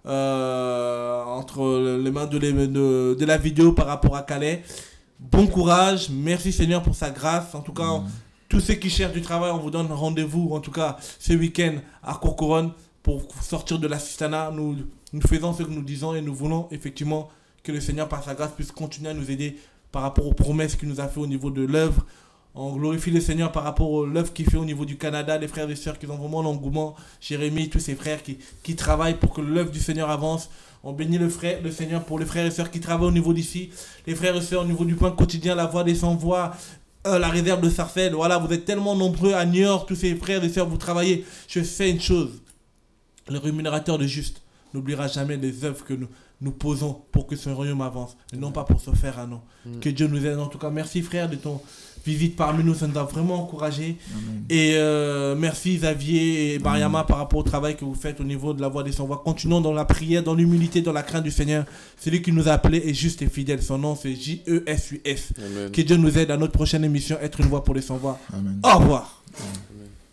entre les mains de la vidéo par rapport à Calais. Bon courage, merci Seigneur pour sa grâce. En tout cas, tous ceux qui cherchent du travail, on vous donne rendez-vous en tout cas ce week-end à Courcouronnes pour sortir de l'assistanat. Nous faisons ce que nous disons et nous voulons effectivement que le Seigneur par sa grâce puisse continuer à nous aider par rapport aux promesses qu'il nous a fait au niveau de l'œuvre. On glorifie le Seigneur par rapport à l'œuvre qu'il fait au niveau du Canada, les frères et sœurs qui ont vraiment l'engouement, Jérémie, tous ces frères qui travaillent pour que l'œuvre du Seigneur avance. On bénit le Seigneur pour les frères et sœurs qui travaillent au niveau d'ici, les frères et sœurs au niveau du point quotidien, la voix des sans-voix, la réserve de Sarcelles. Voilà, vous êtes tellement nombreux à New York, tous ces frères et sœurs, vous travaillez. Je sais une chose, le rémunérateur de juste n'oubliera jamais les œuvres que nous posons pour que ce royaume avance, et non pas pour se faire un nom. Que Dieu nous aide. En tout cas, merci frère de ton visite parmi nous, ça nous a vraiment encouragés. Et merci Xavier et Mariama par rapport au travail que vous faites au niveau de la voix des sans-voix. Continuons dans la prière, dans l'humilité, dans la crainte du Seigneur. Celui qui nous a appelés est juste et fidèle. Son nom c'est J-E-S-U-S. Que Dieu nous aide à notre prochaine émission, être une voix pour les sans-voix. Au revoir. Amen.